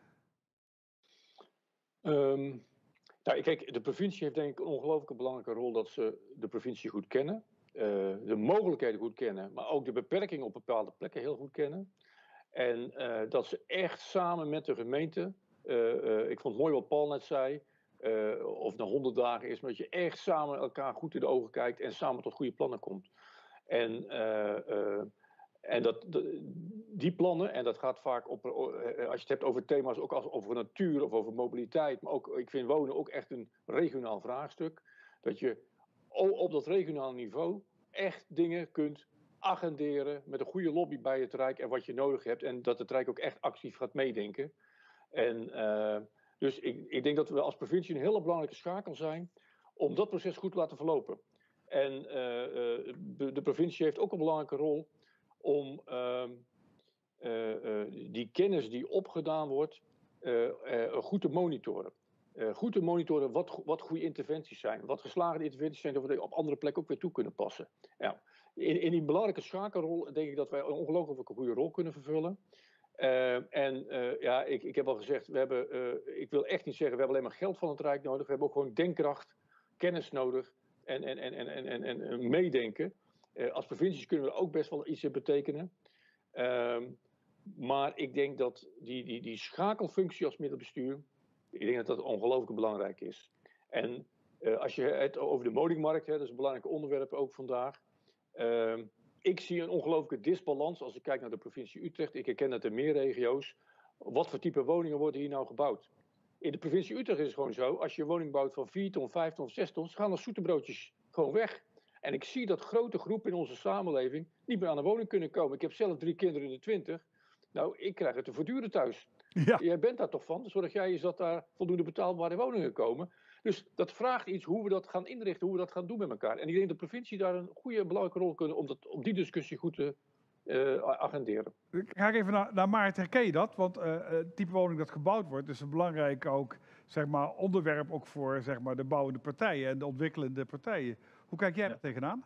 Um, nou, kijk, de provincie heeft denk ik een ongelooflijk belangrijke rol dat ze de provincie goed kennen. Uh, de mogelijkheden goed kennen, maar ook de beperkingen op bepaalde plekken heel goed kennen. En uh, dat ze echt samen met de gemeente, uh, uh, ik vond het mooi wat Paul net zei, uh, of na honderd dagen is, maar dat je echt samen elkaar goed in de ogen kijkt en samen tot goede plannen komt. En, uh, uh, en dat, de, die plannen, en dat gaat vaak op, uh, als je het hebt over thema's ook als, over natuur of over mobiliteit, maar ook, ik vind wonen ook echt een regionaal vraagstuk, dat je op dat regionaal niveau echt dingen kunt agenderen met een goede lobby bij het Rijk en wat je nodig hebt. En dat het Rijk ook echt actief gaat meedenken. En uh, dus ik, ik denk dat we als provincie een hele belangrijke schakel zijn om dat proces goed te laten verlopen. En uh, uh, de, de provincie heeft ook een belangrijke rol om uh, uh, uh, die kennis die opgedaan wordt uh, uh, goed te monitoren. Uh, goed te monitoren wat, wat goede interventies zijn. Wat geslaagde interventies zijn, dat we die op andere plekken ook weer toe kunnen passen. Ja. In, in die belangrijke schakelrol denk ik dat wij een ongelooflijk goede rol kunnen vervullen. Uh, en uh, ja, ik, ik heb al gezegd, we hebben, uh, ik wil echt niet zeggen, we hebben alleen maar geld van het Rijk nodig. We hebben ook gewoon denkkracht, kennis nodig en, en, en, en, en, en, en meedenken. Uh, als provincies kunnen we ook best wel iets in betekenen. Uh, maar ik denk dat die, die, die schakelfunctie als middelbestuur, ik denk dat dat ongelooflijk belangrijk is. En uh, als je het over de woningmarkt, hè, dat is een belangrijk onderwerp ook vandaag. Uh, ik zie een ongelooflijke disbalans als ik kijk naar de provincie Utrecht. Ik herken dat in meer regio's. Wat voor type woningen worden hier nou gebouwd? In de provincie Utrecht is het gewoon zo, als je een woning bouwt van vier ton, vijf ton of zes ton, gaan als zoetebroodjes gewoon weg. En ik zie dat grote groepen in onze samenleving niet meer aan een woning kunnen komen. Ik heb zelf drie kinderen in de twintig. Nou, ik krijg het te voortduren thuis. Ja. Jij bent daar toch van? Zorg jij eens dat daar voldoende betaalbare woningen komen. Dus dat vraagt iets hoe we dat gaan inrichten, hoe we dat gaan doen met elkaar. En ik denk dat de provincie daar een goede belangrijke rol kunnen om, dat, om die discussie goed te uh, agenderen. Ik ga even naar, naar Maarten, herken je dat? Want uh, het type woning dat gebouwd wordt is een belangrijk ook, zeg maar, onderwerp ook voor, zeg maar, de bouwende partijen en de ontwikkelende partijen. Hoe kijk jij ja. daar tegenaan?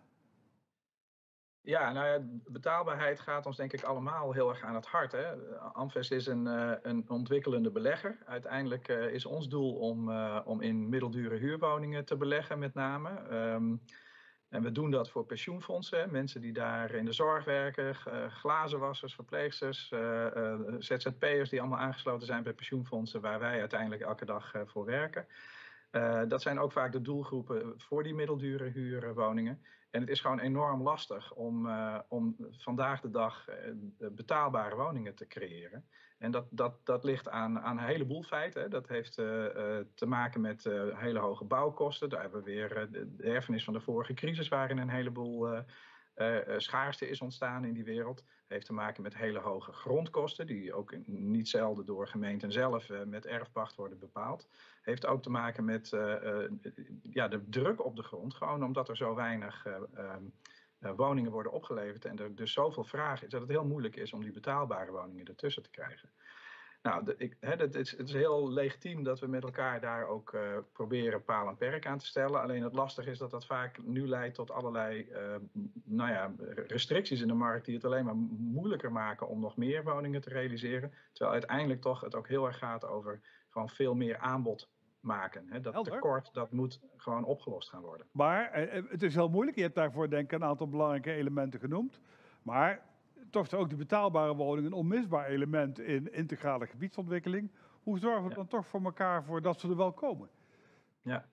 Ja, nou ja, betaalbaarheid gaat ons denk ik allemaal heel erg aan het hart. Hè? Amves is een, uh, een ontwikkelende belegger. Uiteindelijk uh, is ons doel om, uh, om in middeldure huurwoningen te beleggen met name. Um, en we doen dat voor pensioenfondsen, mensen die daar in de zorg werken, uh, glazenwassers, verpleegsters, uh, uh, Z Z P'ers die allemaal aangesloten zijn bij pensioenfondsen waar wij uiteindelijk elke dag uh, voor werken. Uh, dat zijn ook vaak de doelgroepen voor die middeldure huurwoningen. En het is gewoon enorm lastig om, uh, om vandaag de dag uh, betaalbare woningen te creëren. En dat, dat, dat ligt aan, aan een heleboel feiten. Hè. Dat heeft uh, uh, te maken met uh, hele hoge bouwkosten. Daar hebben we weer uh, de, de erfenis van de vorige crisis waarin een heleboel uh, uh, schaarste is ontstaan in die wereld. Heeft te maken met hele hoge grondkosten die ook niet zelden door gemeenten zelf uh, met erfpacht worden bepaald. Heeft ook te maken met uh, uh, ja, de druk op de grond, gewoon omdat er zo weinig uh, uh, woningen worden opgeleverd en er dus zoveel vraag is dat het heel moeilijk is om die betaalbare woningen ertussen te krijgen. Nou, de, ik, he, het, is, het is heel legitiem dat we met elkaar daar ook uh, proberen paal en perk aan te stellen. Alleen het lastige is dat dat vaak nu leidt tot allerlei uh, nou ja, restricties in de markt die het alleen maar moeilijker maken om nog meer woningen te realiseren. Terwijl uiteindelijk toch het ook heel erg gaat over gewoon veel meer aanbod maken. He, dat Helder. tekort, dat moet gewoon opgelost gaan worden. Maar uh, het is heel moeilijk. Je hebt daarvoor denk ik een aantal belangrijke elementen genoemd. Maar toch is ook de betaalbare woning een onmisbaar element in integrale gebiedsontwikkeling. Hoe zorgen we ja. dan toch voor elkaar voor dat ze er wel komen? Ja,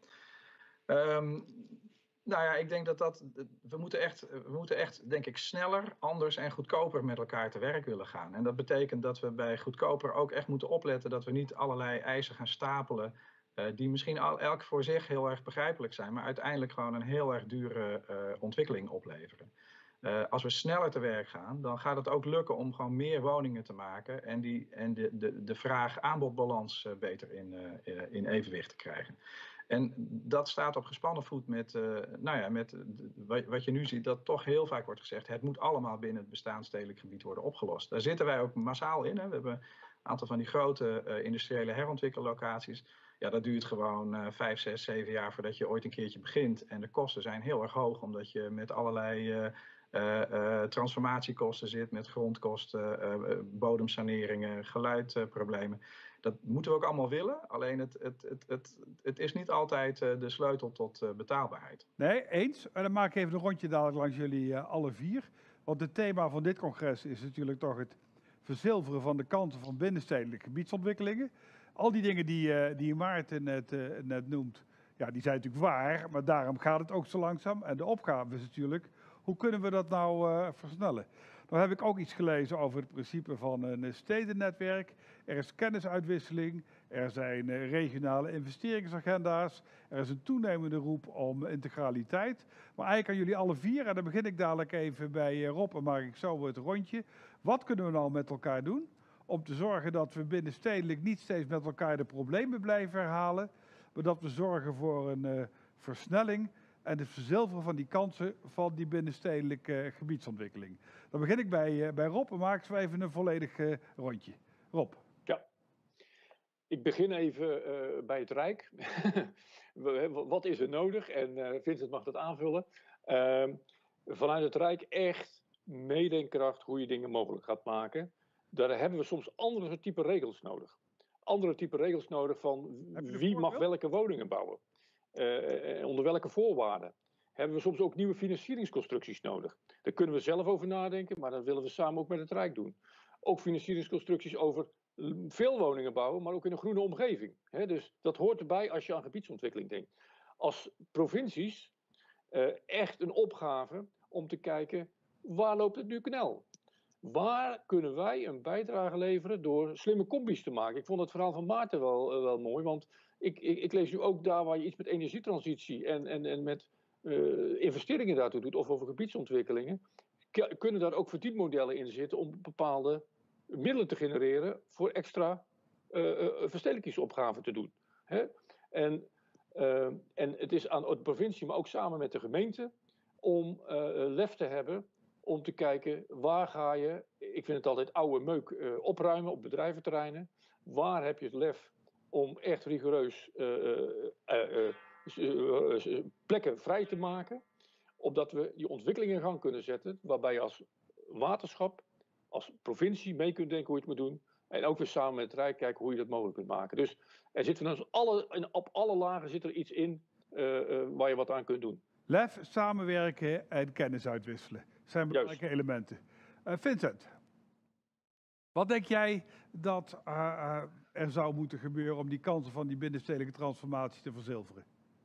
um, nou ja, ik denk dat dat, we moeten echt, we moeten echt, denk ik, sneller, anders en goedkoper met elkaar te werk willen gaan. En dat betekent dat we bij goedkoper ook echt moeten opletten dat we niet allerlei eisen gaan stapelen uh, die misschien al, elk voor zich heel erg begrijpelijk zijn, maar uiteindelijk gewoon een heel erg dure uh, ontwikkeling opleveren. Uh, als we sneller te werk gaan, dan gaat het ook lukken om gewoon meer woningen te maken en, die, en de, de, de vraag-aanbodbalans uh, beter in, uh, in evenwicht te krijgen. En dat staat op gespannen voet met, uh, nou ja, met uh, wat je nu ziet, dat toch heel vaak wordt gezegd, het moet allemaal binnen het bestaansstedelijk gebied worden opgelost. Daar zitten wij ook massaal in. Hè. We hebben een aantal van die grote uh, industriële herontwikkellocaties. Ja, dat duurt gewoon uh, vijf, zes, zeven jaar voordat je ooit een keertje begint. En de kosten zijn heel erg hoog, omdat je met allerlei uh, uh, uh, transformatiekosten zit, met grondkosten, uh, bodemsaneringen, geluidproblemen. Uh, Dat moeten we ook allemaal willen, alleen het, het, het, het, het is niet altijd uh, de sleutel tot uh, betaalbaarheid. Nee, eens. En dan maak ik even een rondje dadelijk langs jullie uh, alle vier. Want het thema van dit congres is natuurlijk toch het verzilveren van de kansen van binnenstedelijke gebiedsontwikkelingen. Al die dingen die, uh, die Maarten net, uh, net noemt, ja, die zijn natuurlijk waar, maar daarom gaat het ook zo langzaam. En de opgave is natuurlijk, hoe kunnen we dat nou uh, versnellen? Dan heb ik ook iets gelezen over het principe van een stedennetwerk. Er is kennisuitwisseling, er zijn uh, regionale investeringsagenda's, er is een toenemende roep om integraliteit. Maar eigenlijk aan jullie alle vier, en dan begin ik dadelijk even bij uh, Rob en maak ik zo het rondje. Wat kunnen we nou met elkaar doen om te zorgen dat we binnenstedelijk niet steeds met elkaar de problemen blijven herhalen, maar dat we zorgen voor een uh, versnelling en het verzilveren van die kansen van die binnenstedelijke uh, gebiedsontwikkeling. Dan begin ik bij, uh, bij Rob en maak zo even een volledig uh, rondje. Rob. Ja, ik begin even uh, bij het Rijk. Wat is er nodig? En uh, Vincent mag dat aanvullen. Uh, vanuit het Rijk echt meedenkkracht hoe je dingen mogelijk gaat maken. Daar hebben we soms andere type regels nodig. Andere type regels nodig van wie mag welke woningen bouwen. Uh, onder welke voorwaarden. Hebben we soms ook nieuwe financieringsconstructies nodig. Daar kunnen we zelf over nadenken, maar dat willen we samen ook met het Rijk doen. Ook financieringsconstructies over veel woningen bouwen, maar ook in een groene omgeving. Hè? Dus dat hoort erbij als je aan gebiedsontwikkeling denkt. Als provincies uh, echt een opgave om te kijken, waar loopt het nu knel? Waar kunnen wij een bijdrage leveren door slimme combi's te maken? Ik vond het verhaal van Maarten wel, uh, wel mooi, want ik, ik, ik lees nu ook daar waar je iets met energietransitie en, en, en met uh, investeringen daartoe doet, of over gebiedsontwikkelingen, k- kunnen daar ook verdienmodellen in zitten om bepaalde middelen te genereren voor extra uh, uh, verstedelijkingsopgaven te doen. Hè? En, uh, en het is aan de provincie, maar ook samen met de gemeente, om uh, lef te hebben om te kijken, waar ga je, ik vind het altijd oude meuk, uh, opruimen op bedrijventerreinen. Waar heb je het lef om echt rigoureus uh, uh, uh, uh, plekken vrij te maken, opdat we die ontwikkeling in gang kunnen zetten, waarbij je als waterschap, als provincie mee kunt denken hoe je het moet doen, en ook weer samen met het Rijk kijken hoe je dat mogelijk kunt maken. Dus er zit van ons alle, op alle lagen zit er iets in uh, uh, waar je wat aan kunt doen. Lef, samenwerken en kennis uitwisselen zijn belangrijke Juist. elementen. Uh, Vincent, wat denk jij dat uh, uh, er zou moeten gebeuren om die kansen van die binnenstedelijke transformatie te verzilveren?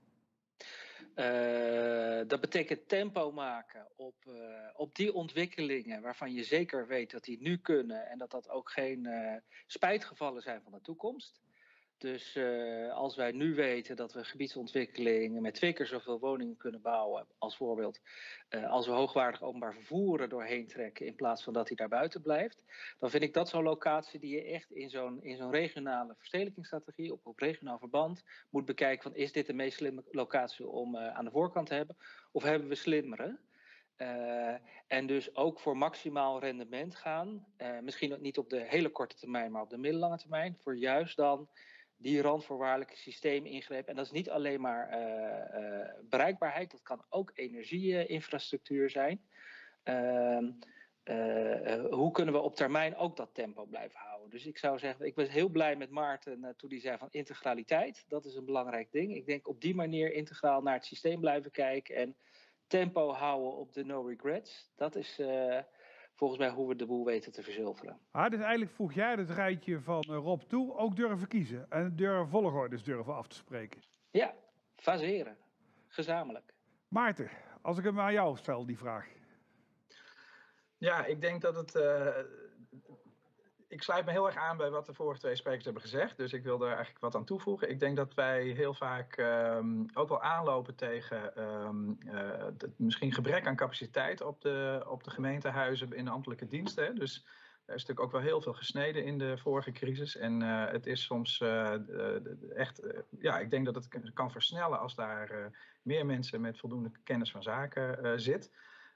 Uh, dat betekent tempo maken op, uh, op die ontwikkelingen waarvan je zeker weet dat die nu kunnen en dat dat ook geen uh, spijtgevallen zijn van de toekomst. Dus uh, als wij nu weten dat we gebiedsontwikkeling met twee keer zoveel woningen kunnen bouwen, als voorbeeld, uh, als we hoogwaardig openbaar vervoer er doorheen trekken in plaats van dat hij daar buiten blijft, dan vind ik dat zo'n locatie die je echt in zo'n, in zo'n regionale verstedelijkingsstrategie, op, op regionaal verband, moet bekijken van is dit de meest slimme locatie om uh, aan de voorkant te hebben, of hebben we slimmere? Uh, en dus ook voor maximaal rendement gaan, uh, misschien ook niet op de hele korte termijn, maar op de middellange termijn, voor juist dan die randvoorwaardelijke systeemingreep. En dat is niet alleen maar uh, uh, bereikbaarheid, dat kan ook energieinfrastructuur zijn. Uh, uh, hoe kunnen we op termijn ook dat tempo blijven houden? Dus ik zou zeggen, ik was heel blij met Maarten uh, toen hij zei van integraliteit. Dat is een belangrijk ding. Ik denk op die manier integraal naar het systeem blijven kijken en tempo houden op de no regrets. Dat is uh, volgens mij hoe we de boel weten te verzilveren. Ah, dus eigenlijk voeg jij het rijtje van Rob toe, ook durven kiezen en durven volgordes durven af te spreken. Ja, faseren. Gezamenlijk. Maarten, als ik hem aan jou stel, die vraag. Ja, ik denk dat het... Uh, ik sluit me heel erg aan bij wat de vorige twee sprekers hebben gezegd. Dus ik wil er eigenlijk wat aan toevoegen. Ik denk dat wij heel vaak um, ook wel aanlopen tegen um, uh, de, misschien gebrek aan capaciteit op de, op de gemeentehuizen in de ambtelijke diensten. Dus er is natuurlijk ook wel heel veel gesneden in de vorige crisis. En uh, het is soms uh, echt... Uh, ja, ik denk dat het kan versnellen als daar uh, meer mensen met voldoende kennis van zaken uh, zit.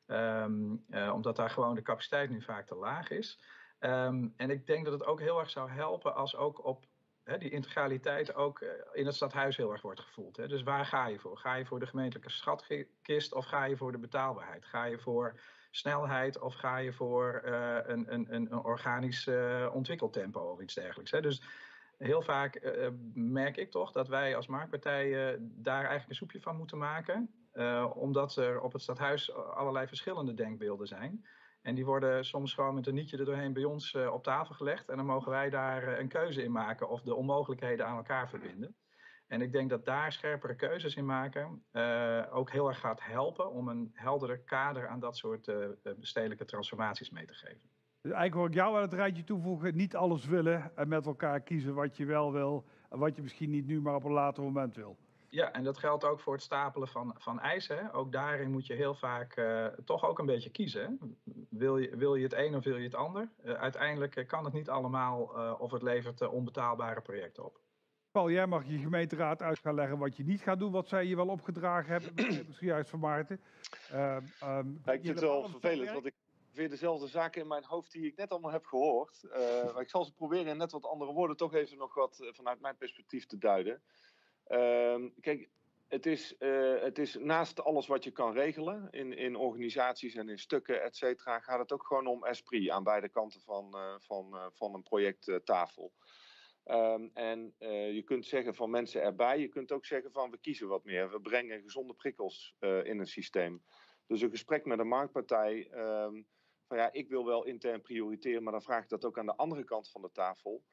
Um, uh, omdat daar gewoon de capaciteit nu vaak te laag is. Um, en ik denk dat het ook heel erg zou helpen als ook op hè, die integraliteit ook uh, in het stadhuis heel erg wordt gevoeld. Hè. Dus waar ga je voor? Ga je voor de gemeentelijke schatkist of ga je voor de betaalbaarheid? Ga je voor snelheid of ga je voor uh, een, een, een organisch uh, ontwikkeltempo of iets dergelijks? Hè. Dus heel vaak uh, merk ik toch dat wij als marktpartijen daar eigenlijk een soepje van moeten maken. Uh, omdat er op het stadhuis allerlei verschillende denkbeelden zijn. En die worden soms gewoon met een nietje er doorheen bij ons uh, op tafel gelegd. En dan mogen wij daar uh, een keuze in maken of de onmogelijkheden aan elkaar verbinden. En ik denk dat daar scherpere keuzes in maken uh, ook heel erg gaat helpen om een helderder kader aan dat soort uh, stedelijke transformaties mee te geven. Dus eigenlijk hoor ik jou aan het rijtje toevoegen, niet alles willen en met elkaar kiezen wat je wel wil en wat je misschien niet nu, maar op een later moment wil. Ja, en dat geldt ook voor het stapelen van, van eisen. Hè. Ook daarin moet je heel vaak uh, toch ook een beetje kiezen. Hè. Wil je, wil je het een of wil je het ander? Uh, uiteindelijk uh, kan het niet allemaal uh, of het levert uh, onbetaalbare projecten op. Paul, jij mag je gemeenteraad uit gaan leggen wat je niet gaat doen, wat zij je wel opgedragen hebben, misschien juist van Maarten. Uh, um, ja, ik vind het wel vervelend, want ik weer dezelfde zaken in mijn hoofd die ik net allemaal heb gehoord. Uh, maar ik zal ze proberen in net wat andere woorden toch even nog wat uh, vanuit mijn perspectief te duiden. Uh, kijk, het is, uh, het is naast alles wat je kan regelen in, in organisaties en in stukken, et cetera, gaat het ook gewoon om esprit aan beide kanten van, uh, van, uh, van een projecttafel. Um, en uh, je kunt zeggen van mensen erbij, je kunt ook zeggen van we kiezen wat meer, we brengen gezonde prikkels uh, in een systeem. Dus een gesprek met een marktpartij, um, van ja, ik wil wel intern prioriteren, maar dan vraag ik dat ook aan de andere kant van de tafel.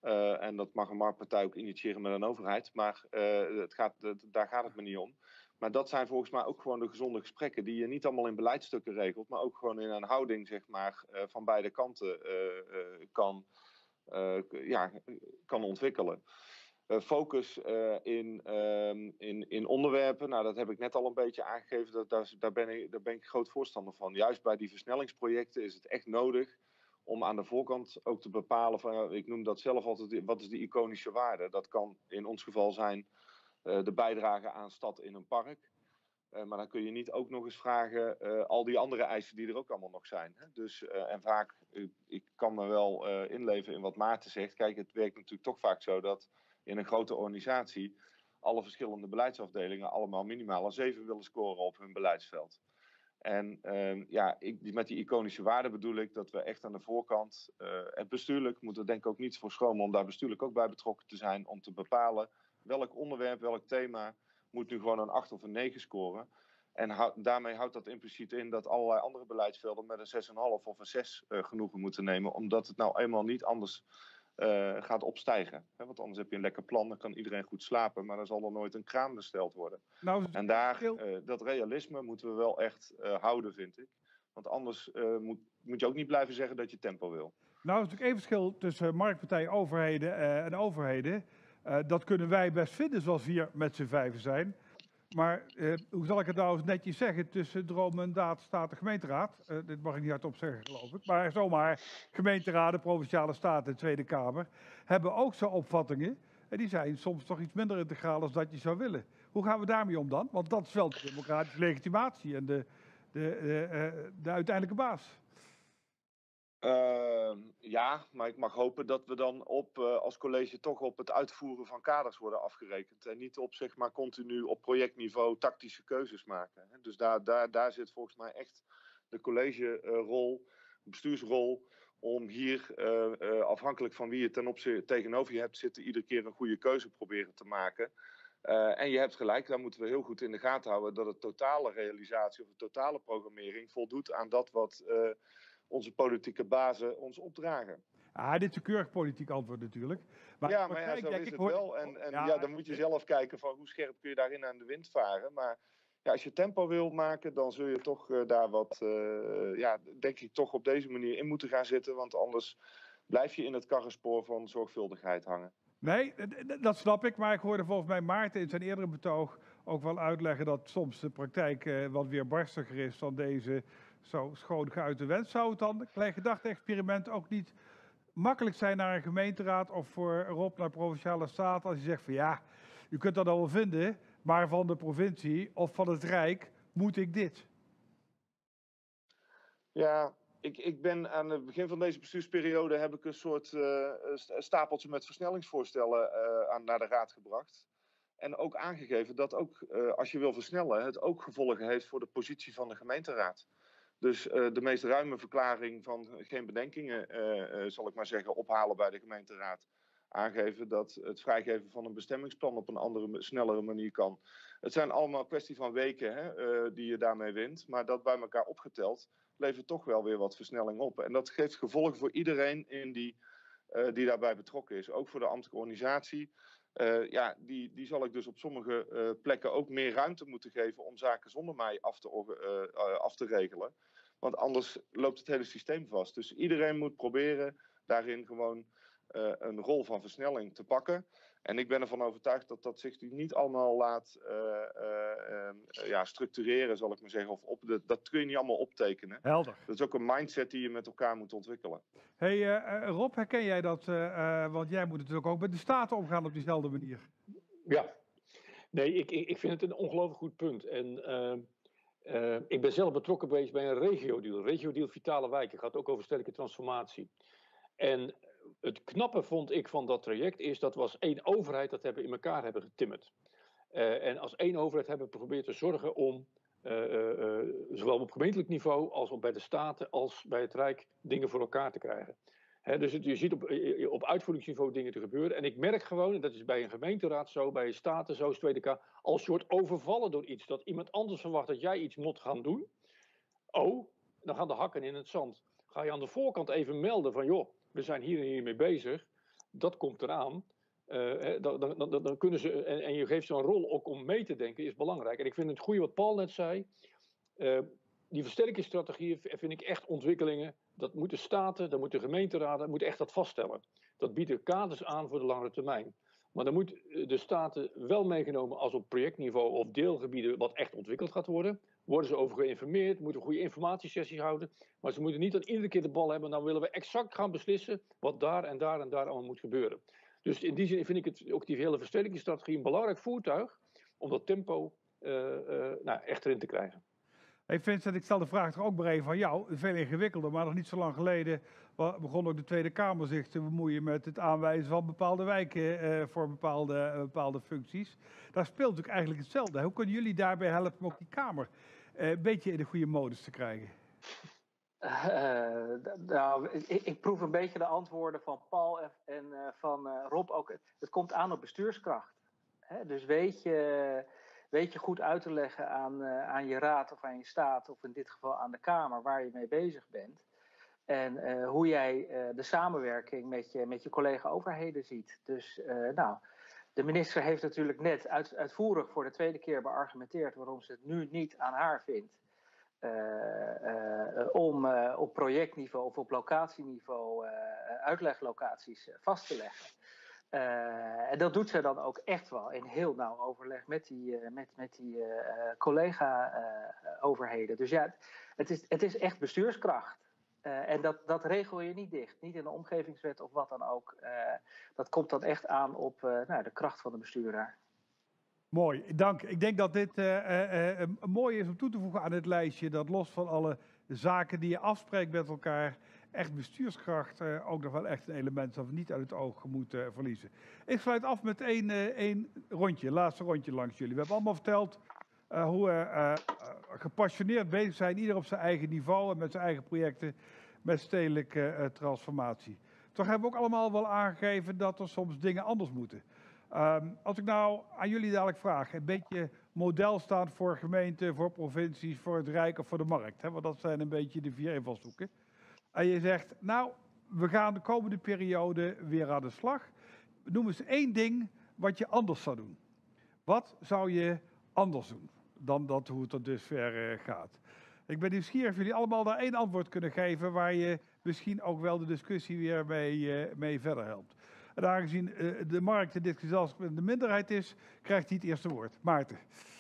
Uh, en dat mag een marktpartij ook initiëren met een overheid. Maar uh, het gaat, het, daar gaat het me niet om. Maar dat zijn volgens mij ook gewoon de gezonde gesprekken die je niet allemaal in beleidstukken regelt, maar ook gewoon in een houding, zeg maar, uh, van beide kanten uh, uh, kan, uh, ja, kan ontwikkelen. Uh, focus uh, in, uh, in, in onderwerpen, nou dat heb ik net al een beetje aangegeven, dat, daar, daar, ben ik, daar ben ik groot voorstander van. Juist bij die versnellingsprojecten is het echt nodig om aan de voorkant ook te bepalen van, ik noem dat zelf altijd, wat is de iconische waarde? Dat kan in ons geval zijn uh, de bijdrage aan stad in een park. Uh, maar dan kun je niet ook nog eens vragen uh, al die andere eisen die er ook allemaal nog zijn. Hè? Dus, uh, en vaak, uh, ik kan me wel uh, inleven in wat Maarten zegt. Kijk, het werkt natuurlijk toch vaak zo dat in een grote organisatie alle verschillende beleidsafdelingen allemaal minimaal een zeven willen scoren op hun beleidsveld. En uh, ja, ik, met die iconische waarden bedoel ik dat we echt aan de voorkant, uh, en bestuurlijk, moeten we denk ik ook niet voor schromen om daar bestuurlijk ook bij betrokken te zijn, om te bepalen welk onderwerp, welk thema moet nu gewoon een acht of een negen scoren. En hou, daarmee houdt dat impliciet in dat allerlei andere beleidsvelden met een zes komma vijf of een zes uh, genoegen moeten nemen, omdat het nou eenmaal niet anders uh, gaat opstijgen. He, want anders heb je een lekker plan, dan kan iedereen goed slapen, maar dan zal er nooit een kraan besteld worden. Nou, en daar, uh, dat realisme moeten we wel echt uh, houden, vind ik. Want anders uh, moet, moet je ook niet blijven zeggen dat je tempo wil. Nou, er is natuurlijk één verschil tussen marktpartijen, overheden uh, en overheden. Uh, dat kunnen wij best vinden, zoals we hier met z'n vijven zijn. Maar uh, hoe zal ik het nou eens netjes zeggen, tussen droom en daad staat de gemeenteraad. Uh, dit mag ik niet hardop zeggen, geloof ik. Maar zomaar gemeenteraden, provinciale staten en Tweede Kamer hebben ook zo opvattingen. En die zijn soms toch iets minder integraal als dat je zou willen. Hoe gaan we daarmee om dan? Want dat is wel de democratische legitimatie en de, de, de, uh, de uiteindelijke baas. Uh, ja, maar ik mag hopen dat we dan op, uh, als college toch op het uitvoeren van kaders worden afgerekend. En niet op, zeg maar, continu op projectniveau tactische keuzes maken. Hè. Dus daar, daar, daar zit volgens mij echt de collegerol, de bestuursrol, om hier, uh, uh, afhankelijk van wie je ten opzichte tegenover je hebt zitten, iedere keer een goede keuze proberen te maken. Uh, en je hebt gelijk, daar moeten we heel goed in de gaten houden dat de totale realisatie of de totale programmering voldoet aan dat wat Uh, onze politieke bazen ons opdragen. Ah, dit is een keurig politiek antwoord natuurlijk. Maar ja, maar ja, zo is het wel. En, en ja, ja, dan moet je zelf kijken van hoe scherp kun je daarin aan de wind varen. Maar ja, als je tempo wil maken, dan zul je toch uh, daar wat, uh, ja, denk ik, toch op deze manier in moeten gaan zitten. Want anders blijf je in het karrenspoor van zorgvuldigheid hangen. Nee, dat snap ik. Maar ik hoorde volgens mij Maarten in zijn eerdere betoog ook wel uitleggen dat soms de praktijk uh, wat weerbarstiger is van deze zo schoon geuite wens. Zou het dan, een klein gedachte-experiment, ook niet makkelijk zijn naar een gemeenteraad of voor Rob naar provinciale staat als je zegt van ja, u kunt dat wel vinden, maar van de provincie of van het Rijk moet ik dit? Ja, ik, ik ben aan het begin van deze bestuursperiode heb ik een soort uh, stapeltje met versnellingsvoorstellen uh, aan, naar de raad gebracht. En ook aangegeven dat ook uh, als je wil versnellen, het ook gevolgen heeft voor de positie van de gemeenteraad. Dus uh, de meest ruime verklaring van geen bedenkingen, uh, uh, zal ik maar zeggen, ophalen bij de gemeenteraad. Aangeven dat het vrijgeven van een bestemmingsplan op een andere, snellere manier kan. Het zijn allemaal kwestie van weken hè, uh, die je daarmee wint. Maar dat bij elkaar opgeteld levert toch wel weer wat versnelling op. En dat geeft gevolgen voor iedereen in die, uh, die daarbij betrokken is. Ook voor de ambtelijke organisatie. Uh, ja, die, die zal ik dus op sommige uh, plekken ook meer ruimte moeten geven om zaken zonder mij af te, uh, uh, af te regelen. Want anders loopt het hele systeem vast. Dus iedereen moet proberen daarin gewoon uh, een rol van versnelling te pakken. En ik ben ervan overtuigd dat dat zich niet allemaal laat uh, uh, uh, ja, structureren, zal ik maar zeggen. Of op de, dat kun je niet allemaal optekenen. Helder. Dat is ook een mindset die je met elkaar moet ontwikkelen. Hey, uh, Rob, herken jij dat? Uh, uh, want jij moet natuurlijk ook met de staten omgaan op diezelfde manier. Ja. Nee, ik, ik vind het een ongelooflijk goed punt. En Uh... Uh, ik ben zelf betrokken geweest bij een regio-deal. Regio-deal Vitale Wijken gaat ook over stedelijke transformatie. En het knappe vond ik van dat traject is dat we als één overheid dat hebben in elkaar hebben getimmerd. Uh, en als één overheid hebben we geprobeerd te zorgen om, uh, uh, uh, zowel op gemeentelijk niveau als op bij de staten als bij het Rijk, dingen voor elkaar te krijgen. He, dus het, je ziet op, op uitvoeringsniveau dingen te gebeuren. En ik merk gewoon, en dat is bij een gemeenteraad zo, bij een staten zo, Tweede Kamer, als je wordt overvallen door iets. Dat iemand anders verwacht dat jij iets moet gaan doen. Oh, dan gaan de hakken in het zand. Ga je aan de voorkant even melden van, joh, we zijn hier en hier mee bezig. dat komt eraan. Uh, dan, dan, dan, dan kunnen ze, en, en je geeft ze een rol ook om mee te denken, is belangrijk. En ik vind het goede wat Paul net zei. Uh, die versterkingsstrategieën vind ik echt ontwikkelingen. Dat moeten staten, dat moeten gemeenteraden, moeten echt dat vaststellen. Dat biedt er kaders aan voor de langere termijn. Maar dan moet de staten wel meegenomen als op projectniveau of deelgebieden wat echt ontwikkeld gaat worden. Worden ze over geïnformeerd, moeten we goede informatiesessies houden. Maar ze moeten niet dan iedere keer de bal hebben. Dan willen we exact gaan beslissen wat daar en daar en daar allemaal moet gebeuren. Dus in die zin vind ik het, ook die hele versterkingsstrategie een belangrijk voertuig om dat tempo uh, uh, nou, echt erin te krijgen. Hey Vincent, ik stel de vraag toch ook maar even van jou. Veel ingewikkelder, maar nog niet zo lang geleden begon ook de Tweede Kamer zich te bemoeien met het aanwijzen van bepaalde wijken uh, voor bepaalde, uh, bepaalde functies. Daar speelt natuurlijk eigenlijk hetzelfde. Hoe kunnen jullie daarbij helpen om ook die Kamer uh, een beetje in de goede modus te krijgen? Uh, nou, ik, ik proef een beetje de antwoorden van Paul en, en uh, van uh, Rob ook. Het komt aan op bestuurskracht. Hè? Dus weet je, weet je goed uit te leggen aan, uh, aan je raad of aan je staat, of in dit geval aan de Kamer, waar je mee bezig bent. En uh, hoe jij uh, de samenwerking met je, met je collega-overheden ziet. Dus uh, nou, de minister heeft natuurlijk net uit, uitvoerig voor de tweede keer beargumenteerd waarom ze het nu niet aan haar vindt. Uh, uh, om uh, op projectniveau of op locatieniveau uh, uitleglocaties uh, vast te leggen. Uh, en dat doet ze dan ook echt wel in heel nauw overleg met die, uh, met, met die uh, collega-overheden. Uh, dus ja, het is, het is echt bestuurskracht. Uh, en dat, dat regel je niet dicht. Niet in de omgevingswet of wat dan ook. Uh, dat komt dan echt aan op uh, nou, de kracht van de bestuurder. Mooi, dank. Ik denk dat dit uh, uh, uh, mooi is om toe te voegen aan het lijstje. Dat los van alle zaken die je afspreekt met elkaar, echt bestuurskracht uh, ook nog wel echt een element dat we niet uit het oog moeten uh, verliezen. Ik sluit af met één, uh, één rondje, laatste rondje langs jullie. We hebben allemaal verteld uh, hoe we uh, uh, gepassioneerd bezig zijn, ieder op zijn eigen niveau en met zijn eigen projecten met stedelijke uh, transformatie. Toch hebben we ook allemaal wel aangegeven dat er soms dingen anders moeten. Um, als ik nou aan jullie dadelijk vraag, een beetje model staan voor gemeenten, voor provincies, voor het Rijk of voor de markt. Hè? Want dat zijn een beetje de vier invalshoeken. En je zegt, nou, we gaan de komende periode weer aan de slag. Noem eens één ding wat je anders zou doen. Wat zou je anders doen dan dat hoe het er dusver uh, gaat? Ik ben nieuwsgierig of jullie allemaal daar één antwoord kunnen geven waar je misschien ook wel de discussie weer mee, uh, mee verder helpt. En aangezien uh, de markt in dit gezelschap de minderheid is, krijgt hij het eerste woord. Maarten.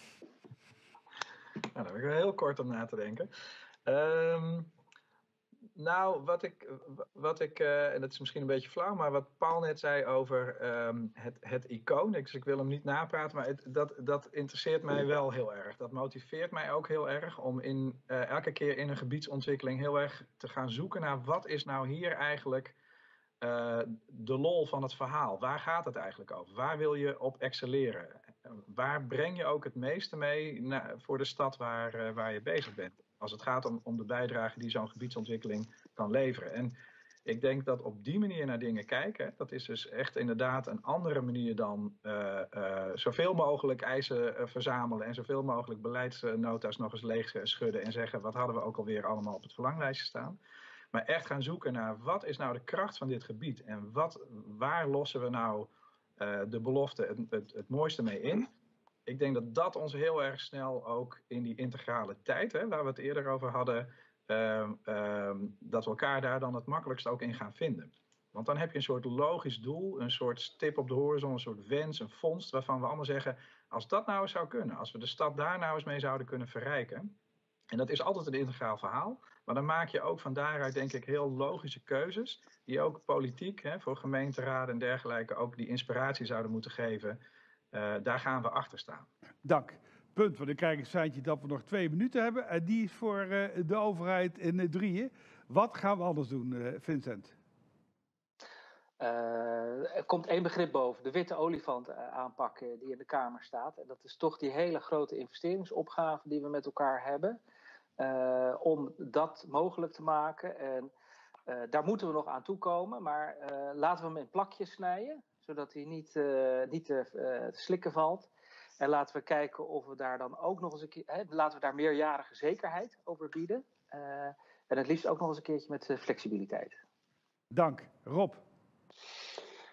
Nou, daar heb ik wel heel kort om na te denken. Um, nou, wat ik, wat ik uh, en dat is misschien een beetje flauw, maar wat Paul net zei over um, het, het icoon. Dus ik wil hem niet napraten, maar het, dat, dat interesseert mij wel heel erg. Dat motiveert mij ook heel erg om in, uh, elke keer in een gebiedsontwikkeling heel erg te gaan zoeken naar wat is nou hier eigenlijk Uh, de lol van het verhaal. Waar gaat het eigenlijk over? Waar wil je op excelleren? Uh, waar breng je ook het meeste mee na, voor de stad waar, uh, waar je bezig bent? Als het gaat om, om de bijdrage die zo'n gebiedsontwikkeling kan leveren. En ik denk dat op die manier naar dingen kijken, dat is dus echt inderdaad een andere manier dan uh, uh, zoveel mogelijk eisen uh, verzamelen en zoveel mogelijk beleidsnota's nog eens leeg schudden en zeggen wat hadden we ook alweer allemaal op het verlanglijstje staan. Maar echt gaan zoeken naar wat is nou de kracht van dit gebied en wat, waar lossen we nou uh, de belofte het, het, het mooiste mee in. Ik denk dat dat ons heel erg snel ook in die integrale tijd, hè, waar we het eerder over hadden, uh, uh, dat we elkaar daar dan het makkelijkst ook in gaan vinden. Want dan heb je een soort logisch doel, een soort stip op de horizon, een soort wens, een vondst waarvan we allemaal zeggen, als dat nou eens zou kunnen, als we de stad daar nou eens mee zouden kunnen verrijken. En dat is altijd een integraal verhaal. Maar dan maak je ook van daaruit, denk ik, heel logische keuzes. Die ook politiek, hè, voor gemeenteraden en dergelijke, ook die inspiratie zouden moeten geven. Uh, daar gaan we achter staan. Dank. Punt, want ik krijg een seintje dat we nog twee minuten hebben. En die is voor uh, de overheid in uh, drieën. Wat gaan we anders doen, uh, Vincent? Uh, er komt één begrip boven, de witte olifant uh, aanpakken die in de Kamer staat. En dat is toch die hele grote investeringsopgave die we met elkaar hebben. Uh, om dat mogelijk te maken. En uh, daar moeten we nog aan toekomen. Maar uh, laten we hem in plakjes snijden. Zodat hij niet, uh, niet te, uh, te slikken valt. En laten we kijken of we daar dan ook nog eens een keer... Hè, laten we daar meerjarige zekerheid over bieden. Uh, en het liefst ook nog eens een keertje met uh, flexibiliteit. Dank. Rob?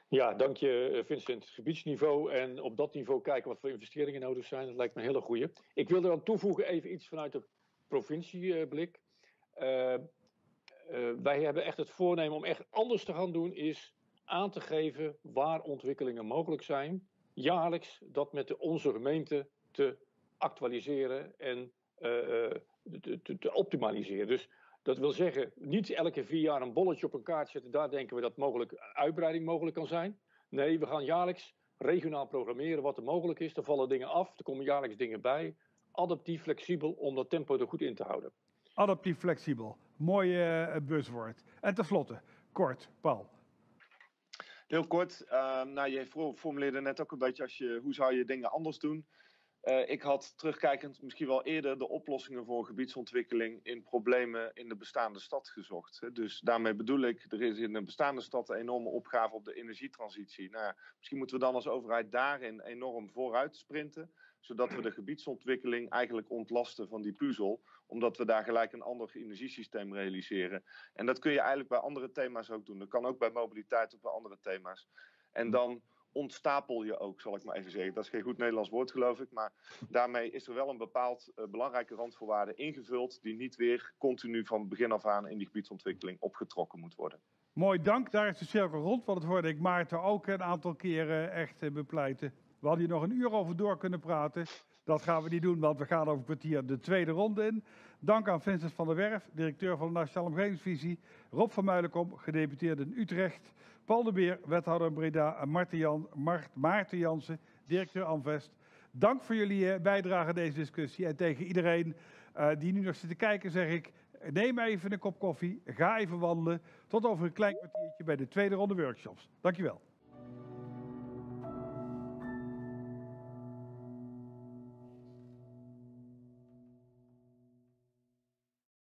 Ja, dank je Vincent. Gebiedsniveau en op dat niveau kijken wat voor investeringen nodig zijn, dat lijkt me een hele goeie. Ik wil er aan toevoegen even iets vanuit de provincieblik. Uh, uh, wij hebben echt het voornemen om echt anders te gaan doen, is aan te geven waar ontwikkelingen mogelijk zijn. Jaarlijks dat met de, onze gemeente te actualiseren en uh, te, te, te optimaliseren. Dus dat wil zeggen, niet elke vier jaar een bolletje op een kaart zetten. Daar denken we dat mogelijk uitbreiding mogelijk kan zijn. Nee, we gaan jaarlijks regionaal programmeren wat er mogelijk is. Er vallen dingen af, er komen jaarlijks dingen bij. Adaptief, flexibel, om dat tempo er goed in te houden. Adaptief, flexibel. Mooi uh, buzzwoord. En tenslotte, kort, Paul. Heel kort. Uh, nou, je formuleerde net ook een beetje als je, hoe zou je dingen anders doen? Uh, ik had terugkijkend misschien wel eerder de oplossingen voor gebiedsontwikkeling in problemen in de bestaande stad gezocht. Hè. Dus daarmee bedoel ik, er is in de bestaande stad een enorme opgave op de energietransitie. Nou ja, misschien moeten we dan als overheid daarin enorm vooruit sprinten, zodat we de gebiedsontwikkeling eigenlijk ontlasten van die puzzel, omdat we daar gelijk een ander energiesysteem realiseren. En dat kun je eigenlijk bij andere thema's ook doen. Dat kan ook bij mobiliteit of bij andere thema's. En dan ontstapel je ook, zal ik maar even zeggen. Dat is geen goed Nederlands woord, geloof ik. Maar daarmee is er wel een bepaald uh, belangrijke randvoorwaarde ingevuld, die niet weer continu van begin af aan in die gebiedsontwikkeling opgetrokken moet worden. Mooi, dank. Daar is de cirkel rond, want dat hoorde ik Maarten ook een aantal keren echt uh, bepleiten. We hadden hier nog een uur over door kunnen praten. Dat gaan we niet doen, want we gaan over een kwartier de tweede ronde in. Dank aan Vincent van der Werf, directeur van de Nationale Omgevingsvisie. Rob van Meulenkom, gedeputeerde in Utrecht. Paul de Beer, wethouder in Breda. En Marten Jan, Mart, Maarten Jansen, directeur Amvest. Dank voor jullie bijdrage aan deze discussie. En tegen iedereen uh, die nu nog zit te kijken zeg ik, neem even een kop koffie. Ga even wandelen. Tot over een klein kwartiertje bij de tweede ronde workshops. Dankjewel.